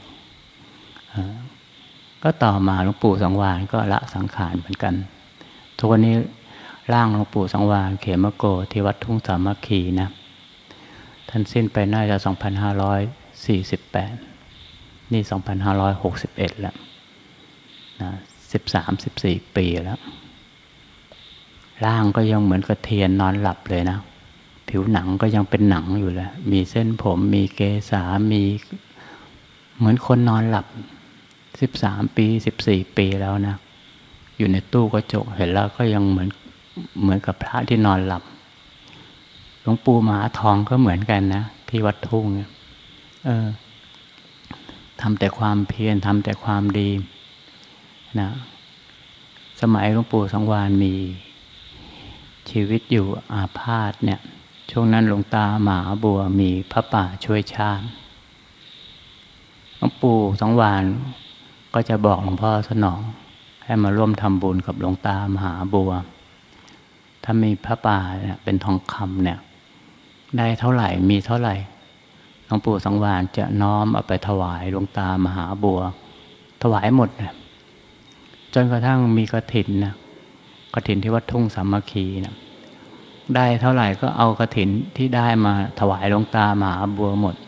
ก็ต่อมาหลวงปู่สังวาลก็ละสังขารเหมือนกันทุกวันนี้ร่างหลวงปู่สังวาลเขมโกที่วัดทุ่งสามัคคีนะท่านสิ้นไปน่าจะสองพันห้าร้อยสี่สิบแปดนี่สองพันห้าร้อยหกสิบเอ็ดแล้วนะสิบสามสิบสี่ปีแล้วร่างก็ยังเหมือนกระเทียนนอนหลับเลยนะผิวหนังก็ยังเป็นหนังอยู่เลยมีเส้นผมมีเกศามีเหมือนคนนอนหลับสิบสามปีสิบสี่ปีแล้วนะอยู่ในตู้กระจกเห็นแล้วก็ยังเหมือนเหมือนกับพระที่นอนหลับหลวงปู่มหาทองก็เหมือนกันนะที่วัดทุ่งเนี่ยเออทำแต่ความเพียรทำแต่ความดีนะสมัยหลวงปู่สังวาลมีชีวิตอยู่อาพาธเนี่ยช่วงนั้นหลวงตามหาบัวมีพระป่าช่วยชาติหลวงปู่สังวาลก็จะบอกหลวงพ่อสนองให้มาร่วมทำบุญกับหลวงตามหาบัวถ้ามีพระป่าเนี่ยเป็นทองคำเนี่ยได้เท่าไหร่มีเท่าไหร่หลวงปู่สังวาลจะน้อมเอาไปถวายหลวงตามหาบัวถวายหมดเนี่ยจนกระทั่งมีกฐินนะกฐินที่วัดทุ่งสามัคคีนะได้เท่าไหร่ก็เอากฐินที่ได้มาถวายหลวงตามหาบัวหมด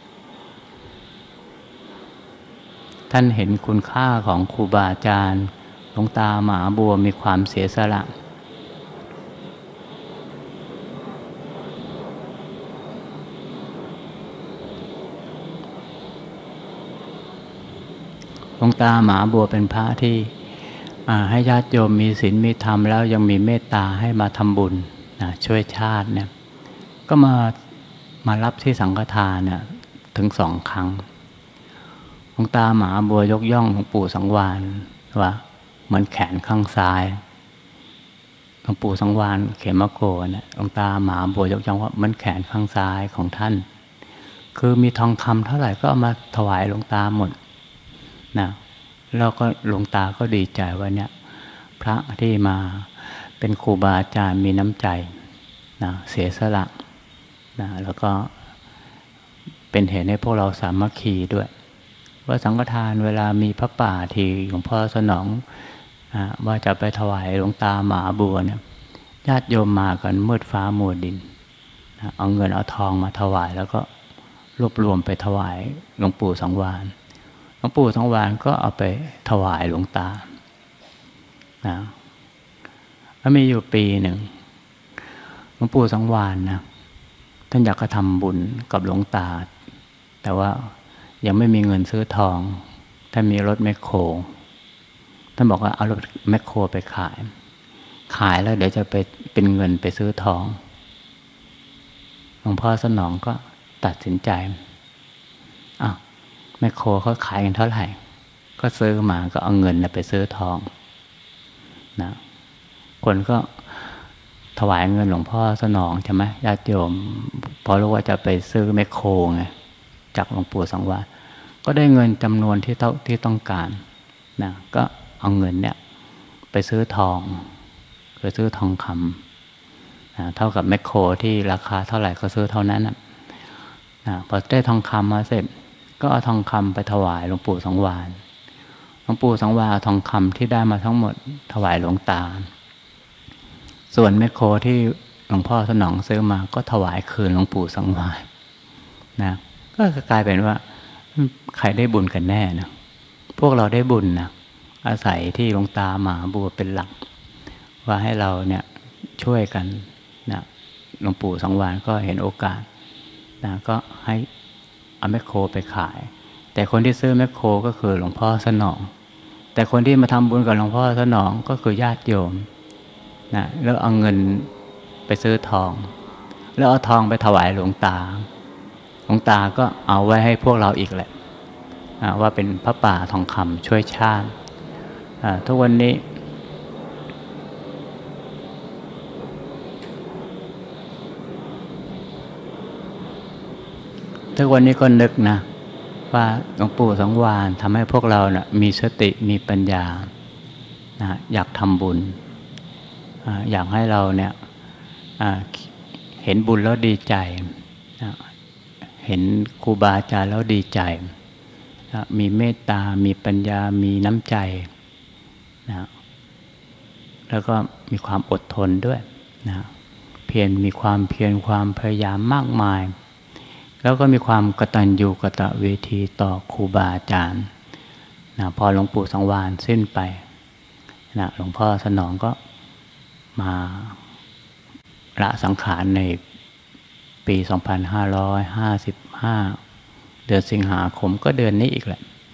ท่านเห็นคุณค่าของครูบาอาจารย์หลวงตามหาบัวมีความเสียสละหลวงตามหาบัวเป็นพระที่ให้ญาติโยมมีศีลมีธรรมแล้วยังมีเมตตาให้มาทำบุญนะช่วยชาติเนี่ยก็มามารับที่สังฆทานเนี่ยถึงสองครั้งหลวงตามหาบัวยกย่องหลวงปู่สังวาลว่าเหมือนแขนข้างซ้ายหลวงปู่สังวาลเขมโกเนี่ยหลวงตามหาบัวยกย่องว่าเหมือนแขนข้างซ้ายของท่านคือมีทองคำเท่าไหร่ก็เอามาถวายหลวงตาหมดนะแล้วก็หลวงตาก็ดีใจว่าเนี่ยพระที่มาเป็นครูบาอาจารย์มีน้ำใจนะเสียสละนะแล้วก็เป็นเหตุให้พวกเราสามัคคีด้วยว่าสังฆทานเวลามีพระป่าที่หลวงพ่อสนองนะว่าจะไปถวายหลวงตามหาบัวเนี่ยญาติโยมมากันมืดฟ้ามัวดินนะเอาเงินเอาทองมาถวายแล้วก็รวบรวมไปถวายหลวงปู่สังวาลหลวงปู่สังวาลก็เอาไปถวายหลวงตานะแล้วมีอยู่ปีหนึ่งหลวงปู่สังวาลนะท่านอยากจะทำบุญกับหลวงตาแต่ว่ายังไม่มีเงินซื้อทองท่านมีรถแมคโครท่านบอกว่าเอารถแมคโครไปขายขายแล้วเดี๋ยวจะไปเป็นเงินไปซื้อทองหลวงพ่อสนองก็ตัดสินใจอ้าวแมคโครเขาขายกันเท่าไหร่ก็ซื้อมาก็เอาเงินไปซื้อทองนะคนก็ถวายเงินหลวงพ่อสนองใช่ไหมญาติโยมพอรู้ว่าจะไปซื้อแมคโครไงจากหลวงปู่สังวาลก็ได้เงินจำนวนที่เท่าที่ต้องการนะก็เอาเงินเนี่ยไปซื้อทองไปซื้อทองคำนะเท่ากับแมคโครที่ราคาเท่าไหร่ก็ซื้อเท่านั้นนะนะพอได้ทองคำมาเสร็จก็เอาทองคำไปถวายหลวงปู่สังวาลหลวงปู่สังวาลเอาทองคำที่ได้มาทั้งหมดถวายหลวงตาส่วนแมคโครที่หลวงพ่อสนองซื้อมาก็ถวายคืนหลวงปู่สังวาลนะก็กลายเป็นว่าใครได้บุญกันแน่นะพวกเราได้บุญนะอาศัยที่หลวงตามหาบัวเป็นหลักว่าให้เราเนี่ยช่วยกันนะหลวงปู่สังวาลก็เห็นโอกาสนะก็ให้เอาแมคโครไปขายแต่คนที่ซื้อแมคโครก็คือหลวงพ่อสนองแต่คนที่มาทำบุญกับหลวงพ่อสนองก็คือญาติโยมนะแล้วเอาเงินไปซื้อทองแล้วเอาทองไปถวายหลวงตาหลวงตาก็เอาไว้ให้พวกเราอีกแหละว่าเป็นพระป่าทองคำช่วยชาติทุกวันนี้ทุกวันนี้ก็นึกนะว่าหลวงปู่สังวาลทำให้พวกเรานะ่ะมีสติมีปัญญานะอยากทำบุญอยากให้เราเนี่ยเห็นบุญแล้วดีใจนะเห็นครูบาอาจารย์แล้วดีใจนะมีเมตตามีปัญญามีน้ำใจนะแล้วก็มีความอดทนด้วยนะเพียรมีความเพียรความพยายามมากมายแล้วก็มีความกตัญญูกตเวทีต่อครูบาอาจารย์นะพอหลวงปู่สังวาลสิ้นไปนะหลวงพ่อสนองก็มาละสังขารในปี สองพันห้าร้อยห้าสิบห้า เดือนสิงหาคมก็เดือนนี้อีกแหละ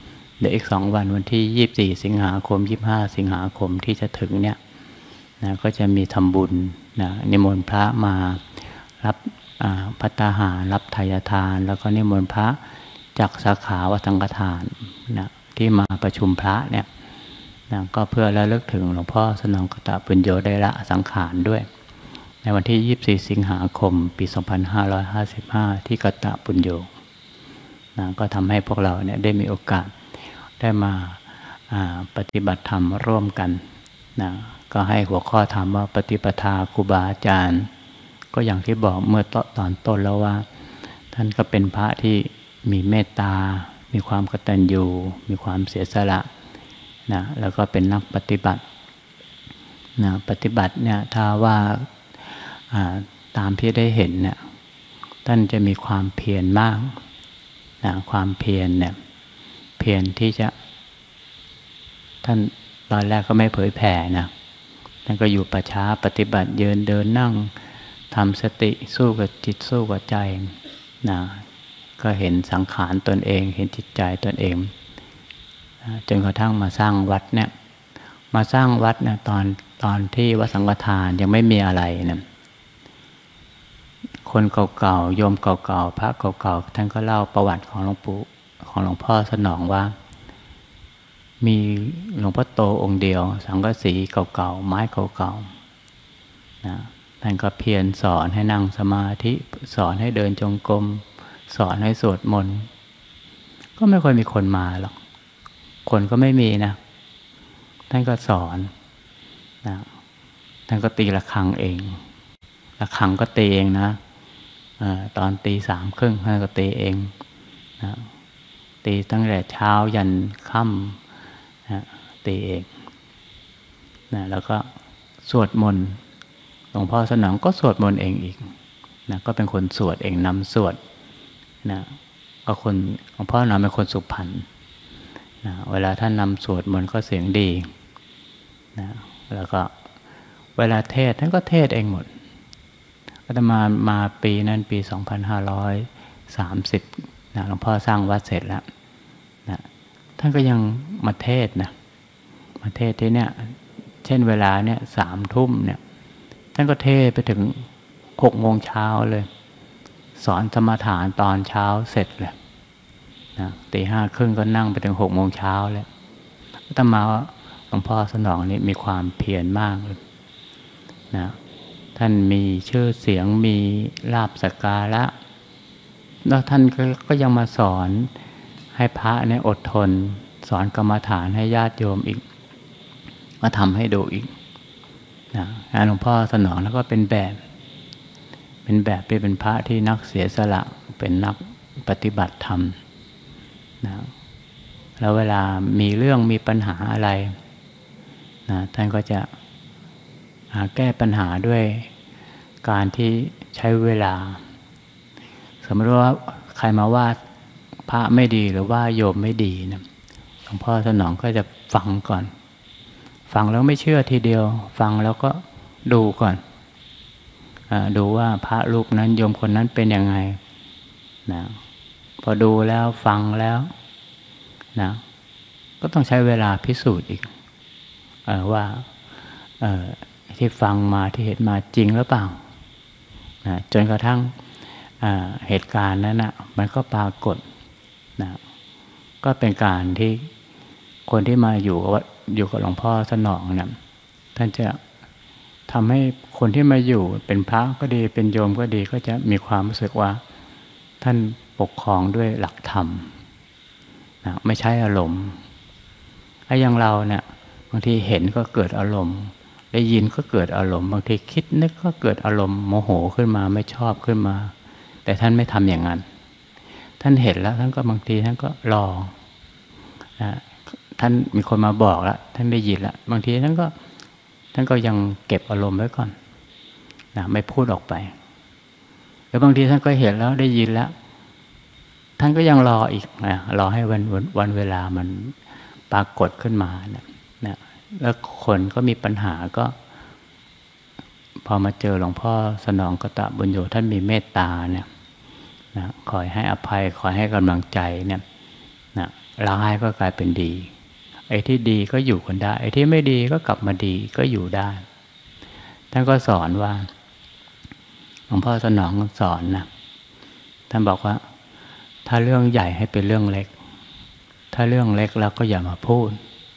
เดี๋ยวอีกสองวันวันที่ยี่สิบสี่สิงหาคมยี่สิบห้าสิงหาคมที่จะถึงเนี่ยนะก็จะมีทำบุญนะนิมนต์พระมารับภัตตาหารรับทายทานแล้วก็นิมนต์พระจากสาขาวัดสังฆทานนะที่มาประชุมพระเนี่ยนะก็เพื่อระลึกถึงหลวงพ่อสนองกตปุญโญได้ละสังขารด้วยในวันที่ยี่สิบสี่สิงหาคมปีสองพันห้าร้อยห้าสิบห้าที่กตปุญโญนะก็ทำให้พวกเราเนี่ยได้มีโอกาสได้มาปฏิบัติธรรมร่วมกันนะก็ให้หัวข้อธรรมว่าปฏิปทาครูบาอาจารย์ก็อย่างที่บอกเมื่อตอนต้นแล้วว่าท่านก็เป็นพระที่มีเมตตามีความกตัญญูมีความเสียสละนะแล้วก็เป็นนักปฏิบัตินะปฏิบัติเนี่ยถ้าว่าตามที่ได้เห็นเนี่ยท่านจะมีความเพียรมากนะความเพียรเนี่ยเพียรที่จะท่านตอนแรกก็ไม่เผยแผ่นะท่านก็อยู่ป่าช้าปฏิบัติยืนเดินนั่งทำสติสู้กับจิตสู้กับใจนะก็เห็นสังขารตนเองเห็นจิตใจตนเองนะจนกระทั่งมาสร้างวัดเนี่ยมาสร้างวัดเนี่ยตอนตอนที่วัดสังฆทานยังไม่มีอะไรนะคนเก่าๆโยมเก่าๆพระเก่าๆท่านก็เล่าประวัติของหลวงปู่ของหลวงพ่อสนองว่ามีหลวงพ่อโตองค์เดียวสังกะสีเก่าๆไม้เก่าๆนะท่านก็เพียรสอนให้นั่งสมาธิสอนให้เดินจงกรมสอนให้สวดมนต์ก็ไม่ค่อยมีคนมาหรอกคนก็ไม่มีนะท่านก็สอนนะท่านก็ตีระฆังเองระฆังก็ตีเองนะตอนตีสามครึ่งท่านก็ตีเองนะตีตั้งแต่เช้ายันค่ำนะตีเองนะแล้วก็สวดมนต์หลวงพ่อสนองก็สวดมนต์เองอีกนะก็เป็นคนสวดเองนำสวดนะก็คนหลวงพ่อสนองเป็นคนสุพรรณนะเวลาท่านนำสวดมนต์ก็เสียงดีนะแล้วก็เวลาเทศท่านก็เทศเองหมดอาตมามาปีนั้นปีสองพันห้าร้อยสามสิบนะหลวงพ่อสร้างวัดเสร็จแล้วนะท่านก็ยังมาเทศนะมาเทศที่เนี่ยเช่นเวลาเนี่ยสามทุ่มเนี่ยท่านก็เทศไปถึงหกโมงเช้าเลยสอนสมถะตอนเช้าเสร็จเลยนะตีห้าครึ่งก็นั่งไปถึงหกโมงเช้าเลยอาตมาหลวงพ่อสนองนี่มีความเพียรมากเลยนะท่านมีชื่อเสียงมีลาภสักการะแล้วท่านก็ยังมาสอนให้พระเนี่ยอดทนสอนกรรมฐานให้ญาติโยมอีกมาทำให้ดูอีกนะหลวงพ่อสนองแล้วก็เป็นแบบเป็นแบบที่เป็นพระที่นักเสียสละเป็นนักปฏิบัติธรรมนะแล้วเวลามีเรื่องมีปัญหาอะไรนะท่านก็จะหาแก้ปัญหาด้วยการที่ใช้เวลาสมมติว่าใครมาว่าพระไม่ดีหรือว่าโยมไม่ดีนะหลวงพ่อสนองก็จะฟังก่อนฟังแล้วไม่เชื่อทีเดียวฟังแล้วก็ดูก่อนอดูว่าพระรูปนั้นโยมคนนั้นเป็นยังไงนะพอดูแล้วฟังแล้วนะก็ต้องใช้เวลาพิสูจน์อีกอว่าที่ฟังมาที่เห็นมาจริงหรือเปล่านะจนกระทั่งเหตุการณ์นั้นนะมันก็ปรากฏนะก็เป็นการที่คนที่มาอยู่กับอยู่กับหลวงพ่อสนองนะท่านจะทำให้คนที่มาอยู่เป็นพระก็ดีเป็นโยมก็ดีก็จะมีความรู้สึกว่าท่านปกครองด้วยหลักธรรมนะไม่ใช่อารมณ์ไอ้อย่างเราเนี่ยบางทีเห็นก็เกิดอารมณ์ได้ยินก็เกิดอารมณ์บางทีคิดนึกก็เกิดอารมณ์โมโหขึ้นมาไม่ชอบขึ้นมาแต่ท่านไม่ทำอย่างนั้นท่านเห็นแล้วท่านก็บางทีท่านก็รอนะท่านมีคนมาบอกแล้วท่านได้ยินแล้วบางทีท่านก็ท่านก็ยังเก็บอารมณ์ไว้ก่อนนะไม่พูดออกไปแล้วบางทีท่านก็เห็นแล้วได้ยินแล้วท่านก็ยังรออีกนะรอให้วันวันเวลามันปรากฏขึ้นมานะนะแล้วคนก็มีปัญหาก็พอมาเจอหลวงพ่อสนองกตปุญโญท่านมีเมตตาเนี่ยนะคอยให้อภัยคอยให้กำลังใจเนี่ยนะร้ายก็กลายเป็นดีไอ้ที่ดีก็อยู่กันได้ไอ้ที่ไม่ดีก็กลับมาดีก็อยู่ได้ท่านก็สอนว่าหลวงพ่อสนองสอนนะท่านบอกว่าถ้าเรื่องใหญ่ให้เป็นเรื่องเล็กถ้าเรื่องเล็กเราก็อย่ามาพูด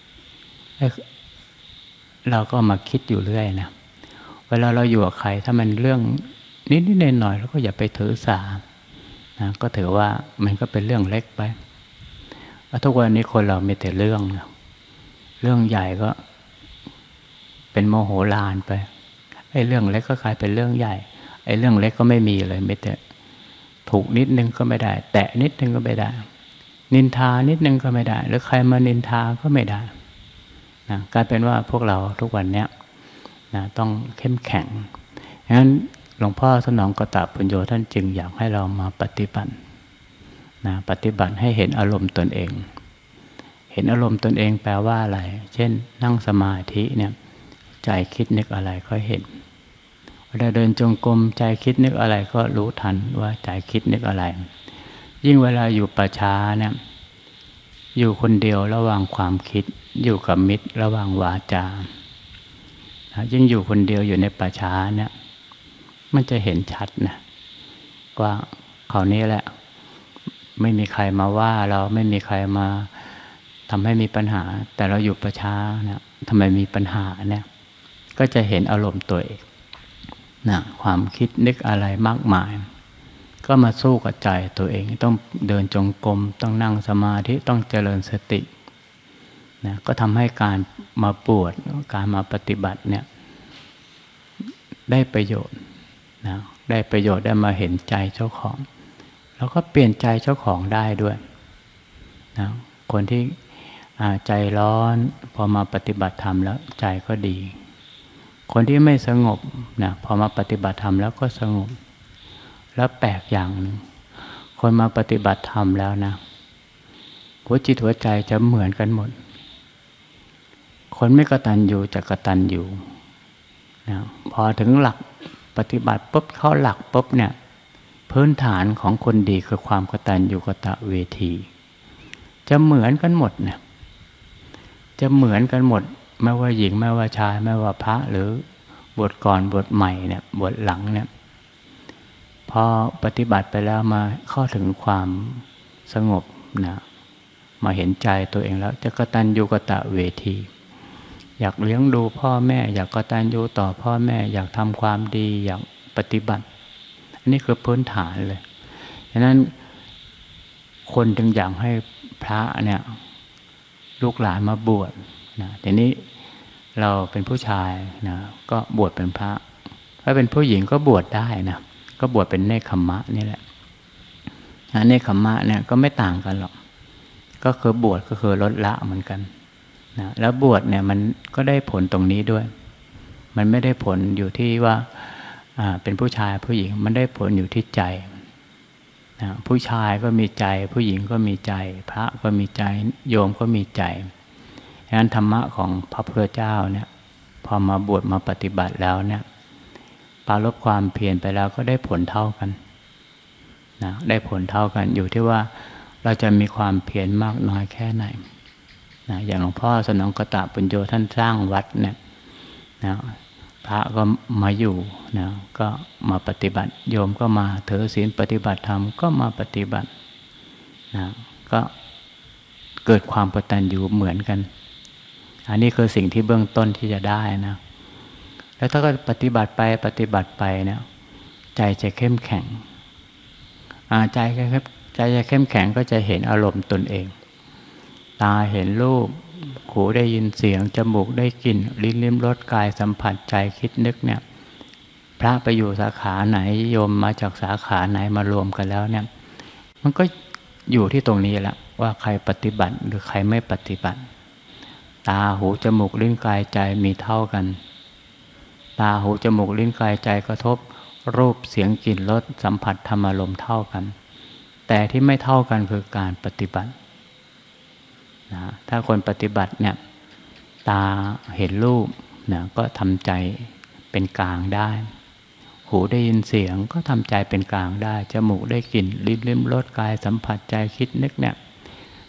เราก็มาคิดอยู่เรื่อยนะเวลาเราอยู่กับใครถ้ามันเรื่องนิดนิดหน่อยหน่อยเราก็อย่าไปถือสานะก็ถือว่ามันก็เป็นเรื่องเล็กไปทุกวันนี้คนเรามีแต่เรื่องนะเรื่องใหญ่ก็เป็นโมโหลานไปไอ้เรื่องเล็กก็กลายเป็นเรื่องใหญ่ไอ้เรื่องเล็กก็ไม่มีเลยไม่แต่ถูกนิดนึงก็ไม่ได้แตะนิดนึงก็ไม่ได้นินทานิดนึงก็ไม่ได้หรือใครมานินทาก็ไม่ได้นะกลายเป็นว่าพวกเราทุกวันเนี้ยนะต้องเข้มแข็งงั้นหลวงพ่อสนองกตปุญโญท่านจึงอยากให้เรามาปฏิบัตินะปฏิบัติให้เห็นอารมณ์ตนเองเห็นอารมณ์ตนเองแปลว่าอะไรเช่นนั่งสมาธิเนี่ยใจคิดนึกอะไรก็เห็นเวลาเดินจงกรมใจคิดนึกอะไรก็รู้ทันว่าใจคิดนึกอะไรยิ่งเวลาอยู่ป่าช้าเนี่ยอยู่คนเดียวระหว่างความคิดอยู่กับมิตรระหว่างวาจายิ่งอยู่คนเดียวอยู่ในป่าช้าเนี่ยมันจะเห็นชัดนะว่าคราวนี้แหละไม่มีใครมาว่าเราไม่มีใครมาทำให้มีปัญหาแต่เราอยู่ป่าช้าเนี่ยทำไมมีปัญหาเนี่ยก็จะเห็นอารมณ์ตัวเองนะความคิดนึกอะไรมากมายก็มาสู้กับใจตัวเองต้องเดินจงกรมต้องนั่งสมาธิต้องเจริญสตินะก็ทำให้การมาบวชการมาปฏิบัติเนี่ยได้ประโยชน์นะได้ประโยชน์ได้มาเห็นใจเจ้าของแล้วก็เปลี่ยนใจเจ้าของได้ด้วยนะคนที่ใจร้อนพอมาปฏิบัติธรรมแล้วใจก็ดีคนที่ไม่สงบนะพอมาปฏิบัติธรรมแล้วก็สงบแล้วแปลกอย่างหนึ่งคนมาปฏิบัติธรรมแล้วนะหัวจิตหัวใจจะเหมือนกันหมดคนไม่กตัญญูจะกตัญญูนะพอถึงหลักปฏิบัติปุ๊บเข้าหลักปุ๊บเนี่ยพื้นฐานของคนดีคือความกตัญญูกตเวทีจะเหมือนกันหมดเนี่ยจะเหมือนกันหมดไม่ว่าหญิงไม่ว่าชายไม่ว่าพระหรือบวชก่อนบวชใหม่เนี่ยบวชหลังเนี่ยพอปฏิบัติไปแล้วมาเข้าถึงความสงบนะมาเห็นใจตัวเองแล้วจะกตัญญูกตเวทีอยากเลี้ยงดูพ่อแม่อยากกตัญญูต่อพ่อแม่อยากทำความดีอยากปฏิบัติอันนี้คือพื้นฐานเลยฉะนั้นคนจึงอยากให้พระเนี่ยลูกหลานมาบวชนะทีนี้เราเป็นผู้ชายนะก็บวชเป็นพระถ้าเป็นผู้หญิงก็บวชได้นะก็บวชเป็นเนคขมะนี่แหละเนคขมะเนี่ยก็ไม่ต่างกันหรอกก็คือบวชก็คือลดละเหมือนกันนะแล้วบวชเนี่ยมันก็ได้ผลตรงนี้ด้วยมันไม่ได้ผลอยู่ที่ว่าเป็นผู้ชายผู้หญิงมันได้ผลอยู่ที่ใจนะผู้ชายก็มีใจผู้หญิงก็มีใจพระก็มีใจโยมก็มีใจดังนั้นธรรมะของพระพุทธเจ้าเนี่ยพอมาบวชมาปฏิบัติแล้วเนี่ยปราลบความเพียรไปแล้วก็ได้ผลเท่ากันนะได้ผลเท่ากันอยู่ที่ว่าเราจะมีความเพียรมากน้อยแค่ไหนนะอย่างหลวงพ่อสนองกตปุญโญท่านสร้างวัดเนี่ยนะพระก็มาอยู่นะก็มาปฏิบัติโยมก็มาถือศีลปฏิบัติธรรมก็มาปฏิบัตินะก็เกิดความกตัญญูเหมือนกันอันนี้คือสิ่งที่เบื้องต้นที่จะได้นะแล้วถ้าก็ปฏิบัติไปปฏิบัติไปเนี่ยใจจะเข้มแข็งใจใจจะเข้มแข็งก็จะเห็นอารมณ์ตนเองตาเห็นรูปหูได้ยินเสียงจมูกได้กลิ่นลิ้นลิ้มรสกายสัมผัสใจคิดนึกเนี่ยพระไปอยู่สาขาไหนโยมมาจากสาขาไหนมารวมกันแล้วเนี่ยมันก็อยู่ที่ตรงนี้แหละว่าใครปฏิบัติหรือใครไม่ปฏิบัติตาหูจมูกลิ้นกายใจมีเท่ากันตาหูจมูกลิ้นกายใจกระทบรูปเสียงกลิ่นรสสัมผัสธรรมารมณ์เท่ากันแต่ที่ไม่เท่ากันคือการปฏิบัตินะถ้าคนปฏิบัติเนี่ยตาเห็นรูปนะก็ทำใจเป็นกลางได้หูได้ยินเสียงก็ทำใจเป็นกลางได้จมูกได้กลิ่นลิ้นลิ้มรสกายสัมผัสใจคิดนึกเนี่ย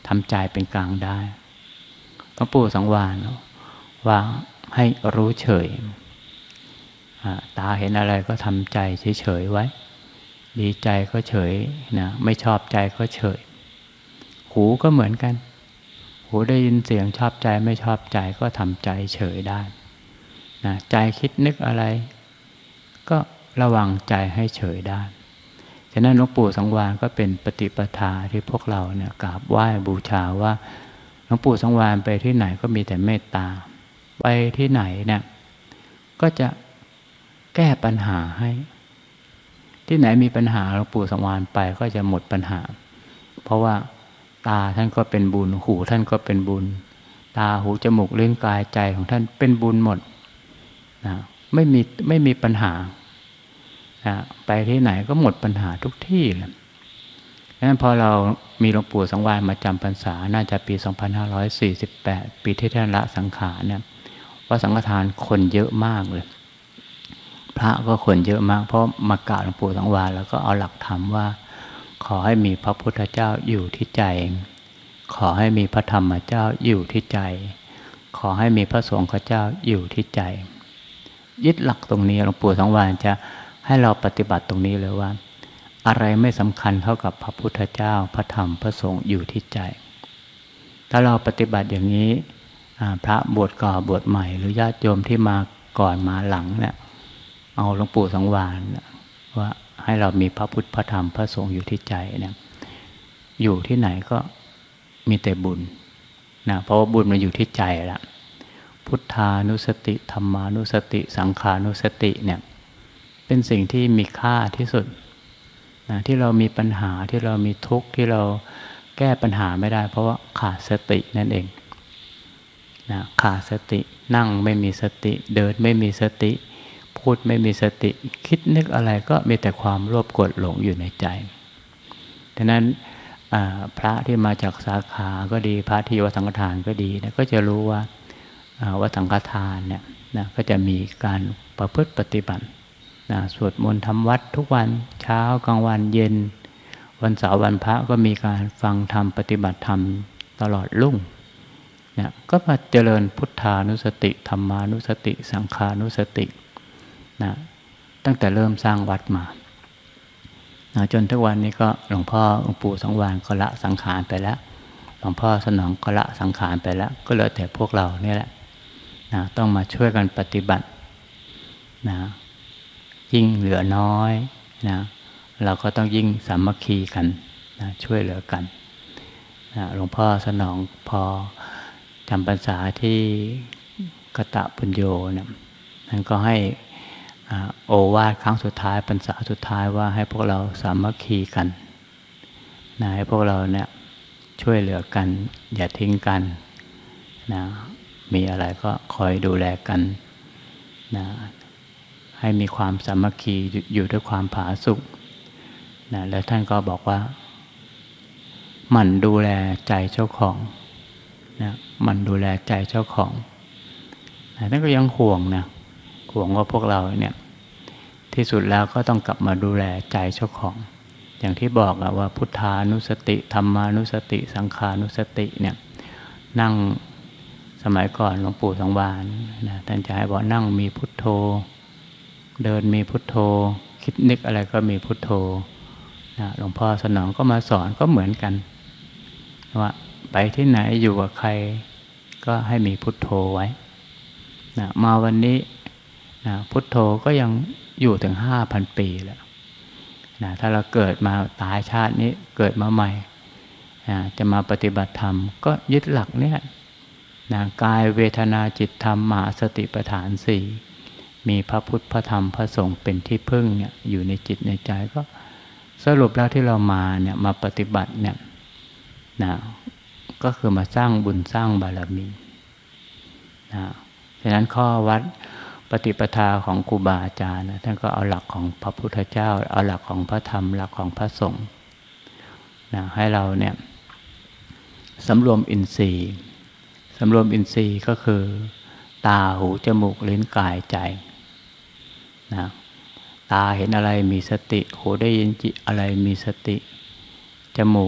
ทำใจเป็นกลางได้หลวงปู่สังวาลว่าให้รู้เฉยตาเห็นอะไรก็ทำใจเฉยๆไว้ดีใจก็เฉยนะไม่ชอบใจก็เฉยหูก็เหมือนกันหูได้ยินเสียงชอบใจไม่ชอบใจก็ทำใจเฉยได้นะใจคิดนึกอะไรก็ระวังใจให้เฉยได้ฉะนั้นหลวงปู่สังวาลก็เป็นปฏิปทาที่พวกเราเนี่ยกราบไหว้บูชาว่าหลวงปู่สังวาลไปที่ไหนก็มีแต่เมตตาไปที่ไหนเนี่ยก็จะแก้ปัญหาให้ที่ไหนมีปัญหาหลวงปู่สังวาลไปก็จะหมดปัญหาเพราะว่าตาท่านก็เป็นบุญหูท่านก็เป็นบุญตาหูจมูกลิ้นกายใจของท่านเป็นบุญหมดนะไม่มีไม่มีปัญหานะไปที่ไหนก็หมดปัญหาทุกที่เลยดังนั้นพอเรามีหลวงปู่สังวาลมาจำพรรษาน่าจะปีสองพันห้าร้อยสี่สิบแปดปีที่ท่านละสังขารเนี่ยวัดสังฆทานคนเยอะมากเลยพระก็คนเยอะมากเพราะมากราบหลวงปู่สังวาลแล้วก็เอาหลักธรรมว่าขอให้มีพระพุทธเจ้าอยู่ที่ใจขอให้มีพระธรรมเจ้าอยู่ที่ใจขอให้มีพระสงฆ์เจ้าอยู่ที่ใจยึดหลักตรงนี้หลวงปู่สังวาลจะให้เราปฏิบัติตรงนี้เลยว่าอะไรไม่สำคัญเท่ากับพระพุทธเจ้าพระธรรมพระสงฆ์อยู่ที่ใจถ้าเราปฏิบัติอย่างนี้พระบวชก่อบวชใหม่หรือญาติโยมที่มาก่อนมาหลังเนี่ยเอาหลวงปู่สังวาลว่าให้เรามีพระพุทธพระธรรมพระสงฆ์อยู่ที่ใจเนี่ยอยู่ที่ไหนก็มีแต่บุญนะเพราะว่าบุญมันอยู่ที่ใจละพุทธานุสติธรรมานุสติสังขานุสติเนี่ยเป็นสิ่งที่มีค่าที่สุดนะที่เรามีปัญหาที่เรามีทุกข์ที่เราแก้ปัญหาไม่ได้เพราะว่าขาดสตินั่นเองนะขาดสตินั่งไม่มีสติเดินไม่มีสติพูดไม่มีสติคิดนึกอะไรก็มีแต่ความโลภโกรธหลงอยู่ในใจดังนั้นพระที่มาจากสาขาก็ดีพระที่วัดสังฆทานก็ดีนะก็จะรู้ว่าวัดสังฆทานเนี่ยนะก็จะมีการประพฤติปฏิบัตินะสวดมนต์ทำวัดทุกวันเช้ากลางวันเย็นวันเสาร์วันพระก็มีการฟังธรรมปฏิบัติธรรมตลอดรุ่งเนี่ยก็มาเจริญพุทธานุสติธรรมานุสติสังขานุสตินะตั้งแต่เริ่มสร้างวัดมานะจนทุกวันนี้ก็หลวงพ่อหลวงปู่สังวาลก็ละสังขารไปแล้วหลวงพ่อสนองก็ละสังขารไปแล้วก็เหลือแต่พวกเรานี่แหละนะต้องมาช่วยกันปฏิบัตินะยิ่งเหลือน้อยนะเราก็ต้องยิ่งสามัคคีกันนะช่วยเหลือกันนะหลวงพ่อสนองพอจำพรรษาที่กตปุญโญนะนั่นก็ให้โอวาทครั้งสุดท้ายพรรษาสุดท้ายว่าให้พวกเราสามัคคีกันนะให้พวกเราเนี่ยช่วยเหลือกันอย่าทิ้งกันนะมีอะไรก็คอยดูแลกันนะให้มีความสามัคคีอยู่ด้วยความผาสุกนะแล้วท่านก็บอกว่าหมั่นดูแลใจเจ้าของนะหมั่นดูแลใจเจ้าของนะท่านก็ยังห่วงนะห่วงว่าพวกเราเนี่ยที่สุดแล้วก็ต้องกลับมาดูแลใจเจ้าของอย่างที่บอกอะว่าพุทธานุสติธรรมานุสติสังขานุสติเนี่ยนั่งสมัยก่อนหลวงปู่สังวาลนะท่านจะให้บอกนั่งมีพุทโธเดินมีพุทโธคิดนึกอะไรก็มีพุทโธนะหลวงพ่อสนองก็มาสอนก็เหมือนกันว่าไปที่ไหนอยู่กับใครก็ให้มีพุทโธไว้นะมาวันนี้นะพุทโธก็ยังอยู่ถึงห้าพันปีแล้วนะถ้าเราเกิดมาตายชาตินี้เกิดมาใหม่นะจะมาปฏิบัติธรรมก็ยึดหลักเนี่ยนะกายเวทนาจิตธรรมมหาสติปัฏฐานสี่มีพระพุทธพระธรรมพระสงฆ์เป็นที่พึ่งเนี่ยอยู่ในจิตในใจก็สรุปแล้วที่เรามาเนี่ยมาปฏิบัติเนี่ยนะก็คือมาสร้างบุญสร้างบารมีนะฉะนั้นข้อวัดปฏิปทาของครูบาอาจารย์นะท่านก็เอาหลักของพระพุทธเจ้าเอาหลักของพระธรรมหลักของพระสงฆ์นะให้เราเนี่ยสำรวมอินทรีย์สำรวมอินทรีย์ก็คือตาหูจมูกลิ้นกายใจนะตาเห็นอะไรมีสติหูได้ยินจิอะไรมีสติจมูก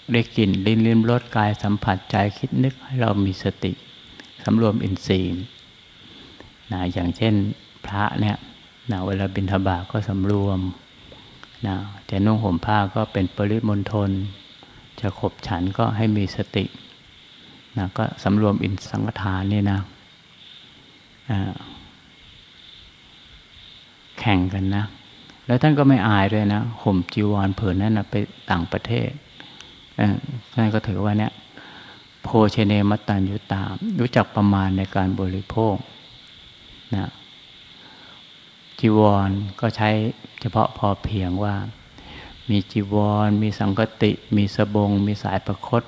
ได้กลิ่นลิ้นลิ้มรสกายสัมผัสใจคิดนึกให้เรามีสติสำรวมอินทรีย์นะอย่างเช่นพระเนี่ยนะเวลาบิณฑบาตก็สำรวมนะจะนุ่งห่มผ้าก็เป็นปริมณฑลจะขบฉันก็ให้มีสตินะก็สำรวมอินสังขทานนี่นะแข่งกันนะแล้วท่านก็ไม่อายด้วยนะห่มจีวรผืนนั้นนะไปต่างประเทศท่านก็ถือว่าเนี่ยโภชเนมัตตัญญุตารู้จักประมาณในการบริโภคนะจีวรก็ใช้เฉพาะพอเพียงว่ามีจีวรมีสังฆติมีสบงมีสายประคต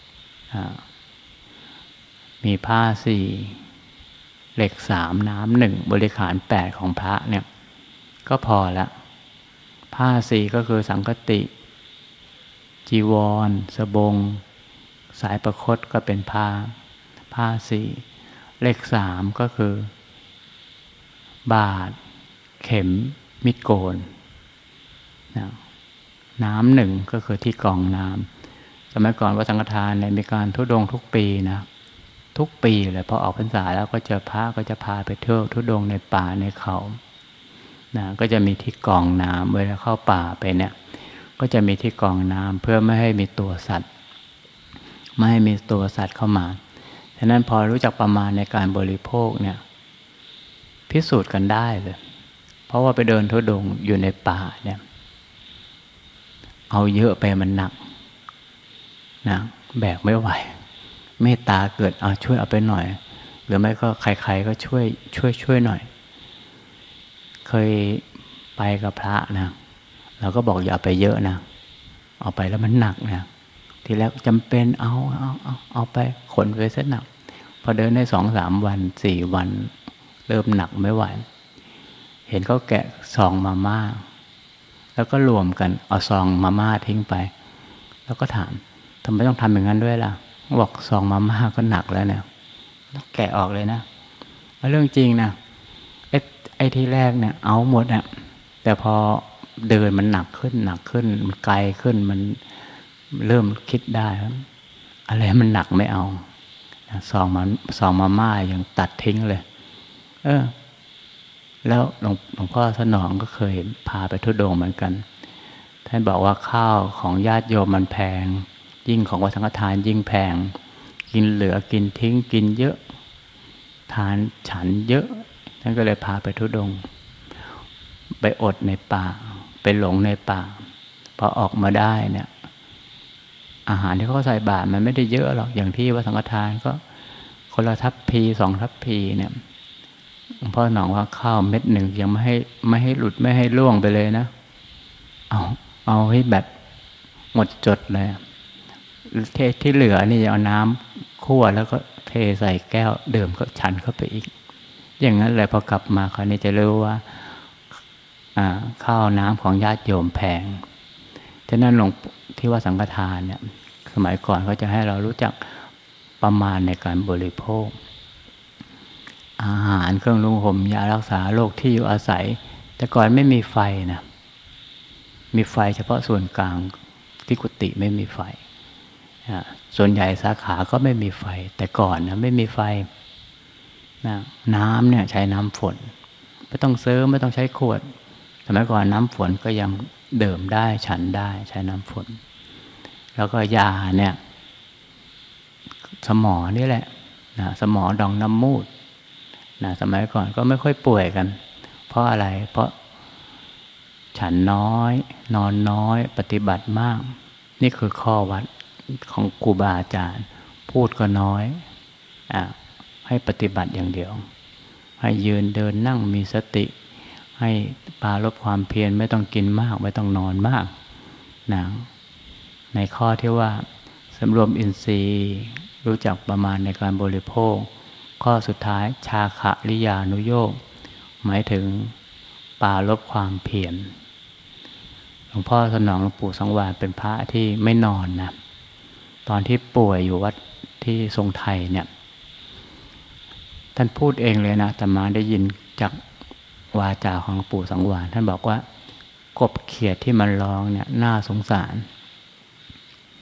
มีผ้าสี่เหล็กสามน้ำหนึ่งบริขารแปดของพระเนี่ยก็พอละผ้าสี่ก็คือสังฆติจีวรสบงสายประคตก็เป็นผ้าผ้าสี่เหล็กสามก็คือบาทเข็มมิดโกนนะน้ำหนึ่งก็คือที่กรองน้ำสมัยก่อนวัดสังฆทานเนี่ยมีการทุดงทุกปีนะทุกปีเลยพอออกพรรษาแล้วก็จะพระก็จะพาไปเที่ยวทุดงในป่าในเขานะก็จะมีที่กรองน้ำเวลาเข้าป่าไปเนี่ยก็จะมีที่กรองน้ำเพื่อไม่ให้มีตัวสัตว์ไม่ให้มีตัวสัตว์เข้ามาฉะนั้นพอรู้จักประมาณในการบริโภคเนี่ยพิสูจน์กันได้เลยเพราะว่าไปเดินทุดงอยู่ในป่าเนี่ยเอาเยอะไปมันหนักนะแบกไม่ไหวเมตตาเกิดเอาช่วยเอาไปหน่อยหรือไม่ก็ใครๆก็ช่วยช่วยช่วยหน่อยเคยไปกับพระนะเราก็บอกอย่าเอาไปเยอะนะเอาไปแล้วมันหนักนะทีแรกจำเป็นเอาเอาเอาเอาไปขนไปซะหนักพอเดินได้สองสามวันสี่วันเริ่มหนักไม่ไหวเห็นเขาแกะซองมาม่าแล้วก็รวมกันเอาซองมาม่าทิ้งไปแล้วก็ถามทำไมต้องทำอย่างนั้นด้วยล่ะบอกซองมาม่าก็หนักแล้วเนี่ยแกะออกเลยนะเรื่องจริงนะไอ้ไอ้ที่แรกเนี่ยเอาหมดอ่ะแต่พอเดินมันหนักขึ้นหนักขึ้นมันไกลขึ้นมันเริ่มคิดได้อะไรมันหนักไม่เอาซองมันซองมาม่ายังตัดทิ้งเลยเออแล้วหลวงหลวงพ่อสนองก็เคยพาไปทุดงเหมือนกันท่านบอกว่าข้าวของญาติโยมมันแพงยิ่งของวัดสังฆทานยิ่งแพงกินเหลือกินทิ้งกินเยอะทานฉันเยอะท่านก็เลยพาไปทุดงไปอดในป่าไปหลงในป่าพอออกมาได้เนี่ยอาหารที่เขาใส่บาตรมันไม่ได้เยอะหรอกอย่างที่วัดสังฆทานก็คนละทัพพีสองทัพพีเนี่ยหลวงพ่อหนองว่าข้าวเม็ดหนึ่งยังไม่ให้ไม่ให้หลุดไม่ให้ล่วงไปเลยนะเอาเอาให้แบบหมดจดเลยเทที่เหลือนี่เอาน้ำคั่วแล้วก็เทใส่แก้วดื่มก็ฉันเข้าไปอีกอย่างนั้นเลยพอกลับมาคราวนี้จะรู้ว่าข้าวน้ำของญาติโยมแพงฉะนั้นหลวงที่ว่าสังฆทานเนี่ยสมัยก่อนเขาจะให้เรารู้จักประมาณในการบริโภคอาหารเครื่องนุ่งห่มยารักษาโรคที่อยู่อาศัยแต่ก่อนไม่มีไฟนะมีไฟเฉพาะส่วนกลางที่กุฏิไม่มีไฟส่วนใหญ่สาขาก็ไม่มีไฟแต่ก่อนนะไม่มีไฟนะน้ำเนี่ยใช้น้ำฝนไม่ต้องซื้อไม่ต้องใช้ขวดสมัยก่อนน้ำฝนก็ยังดื่มได้ฉันได้ใช้น้ำฝนแล้วก็ยาเนี่ยสมอนี่แหละนะสมอดองน้ำมูดนะสมัยก่อนก็ไม่ค่อยป่วยกันเพราะอะไรเพราะฉันน้อยนอนน้อยปฏิบัติมากนี่คือข้อวัดของครูบาอาจารย์พูดก็น้อยอ่ะให้ปฏิบัติอย่างเดียวให้ยืนเดินนั่งมีสติให้ปราลบความเพียรไม่ต้องกินมากไม่ต้องนอนมากนะในข้อที่ว่าสำรวมอินทรีย์รู้จักประมาณในการบริโภคข้อสุดท้ายชาคะริยานุโยคหมายถึงปราลบความเพียรหลวงพ่อสนองหลวงปู่สังวาลเป็นพระที่ไม่นอนนะตอนที่ป่วยอยู่วัดที่ทรงไทยเนี่ยท่านพูดเองเลยนะแต่มาได้ยินจากวาจาของหลวงปู่สังวาลท่านบอกว่ากบเขียดที่มันร้องเนี่ยน่าสงสาร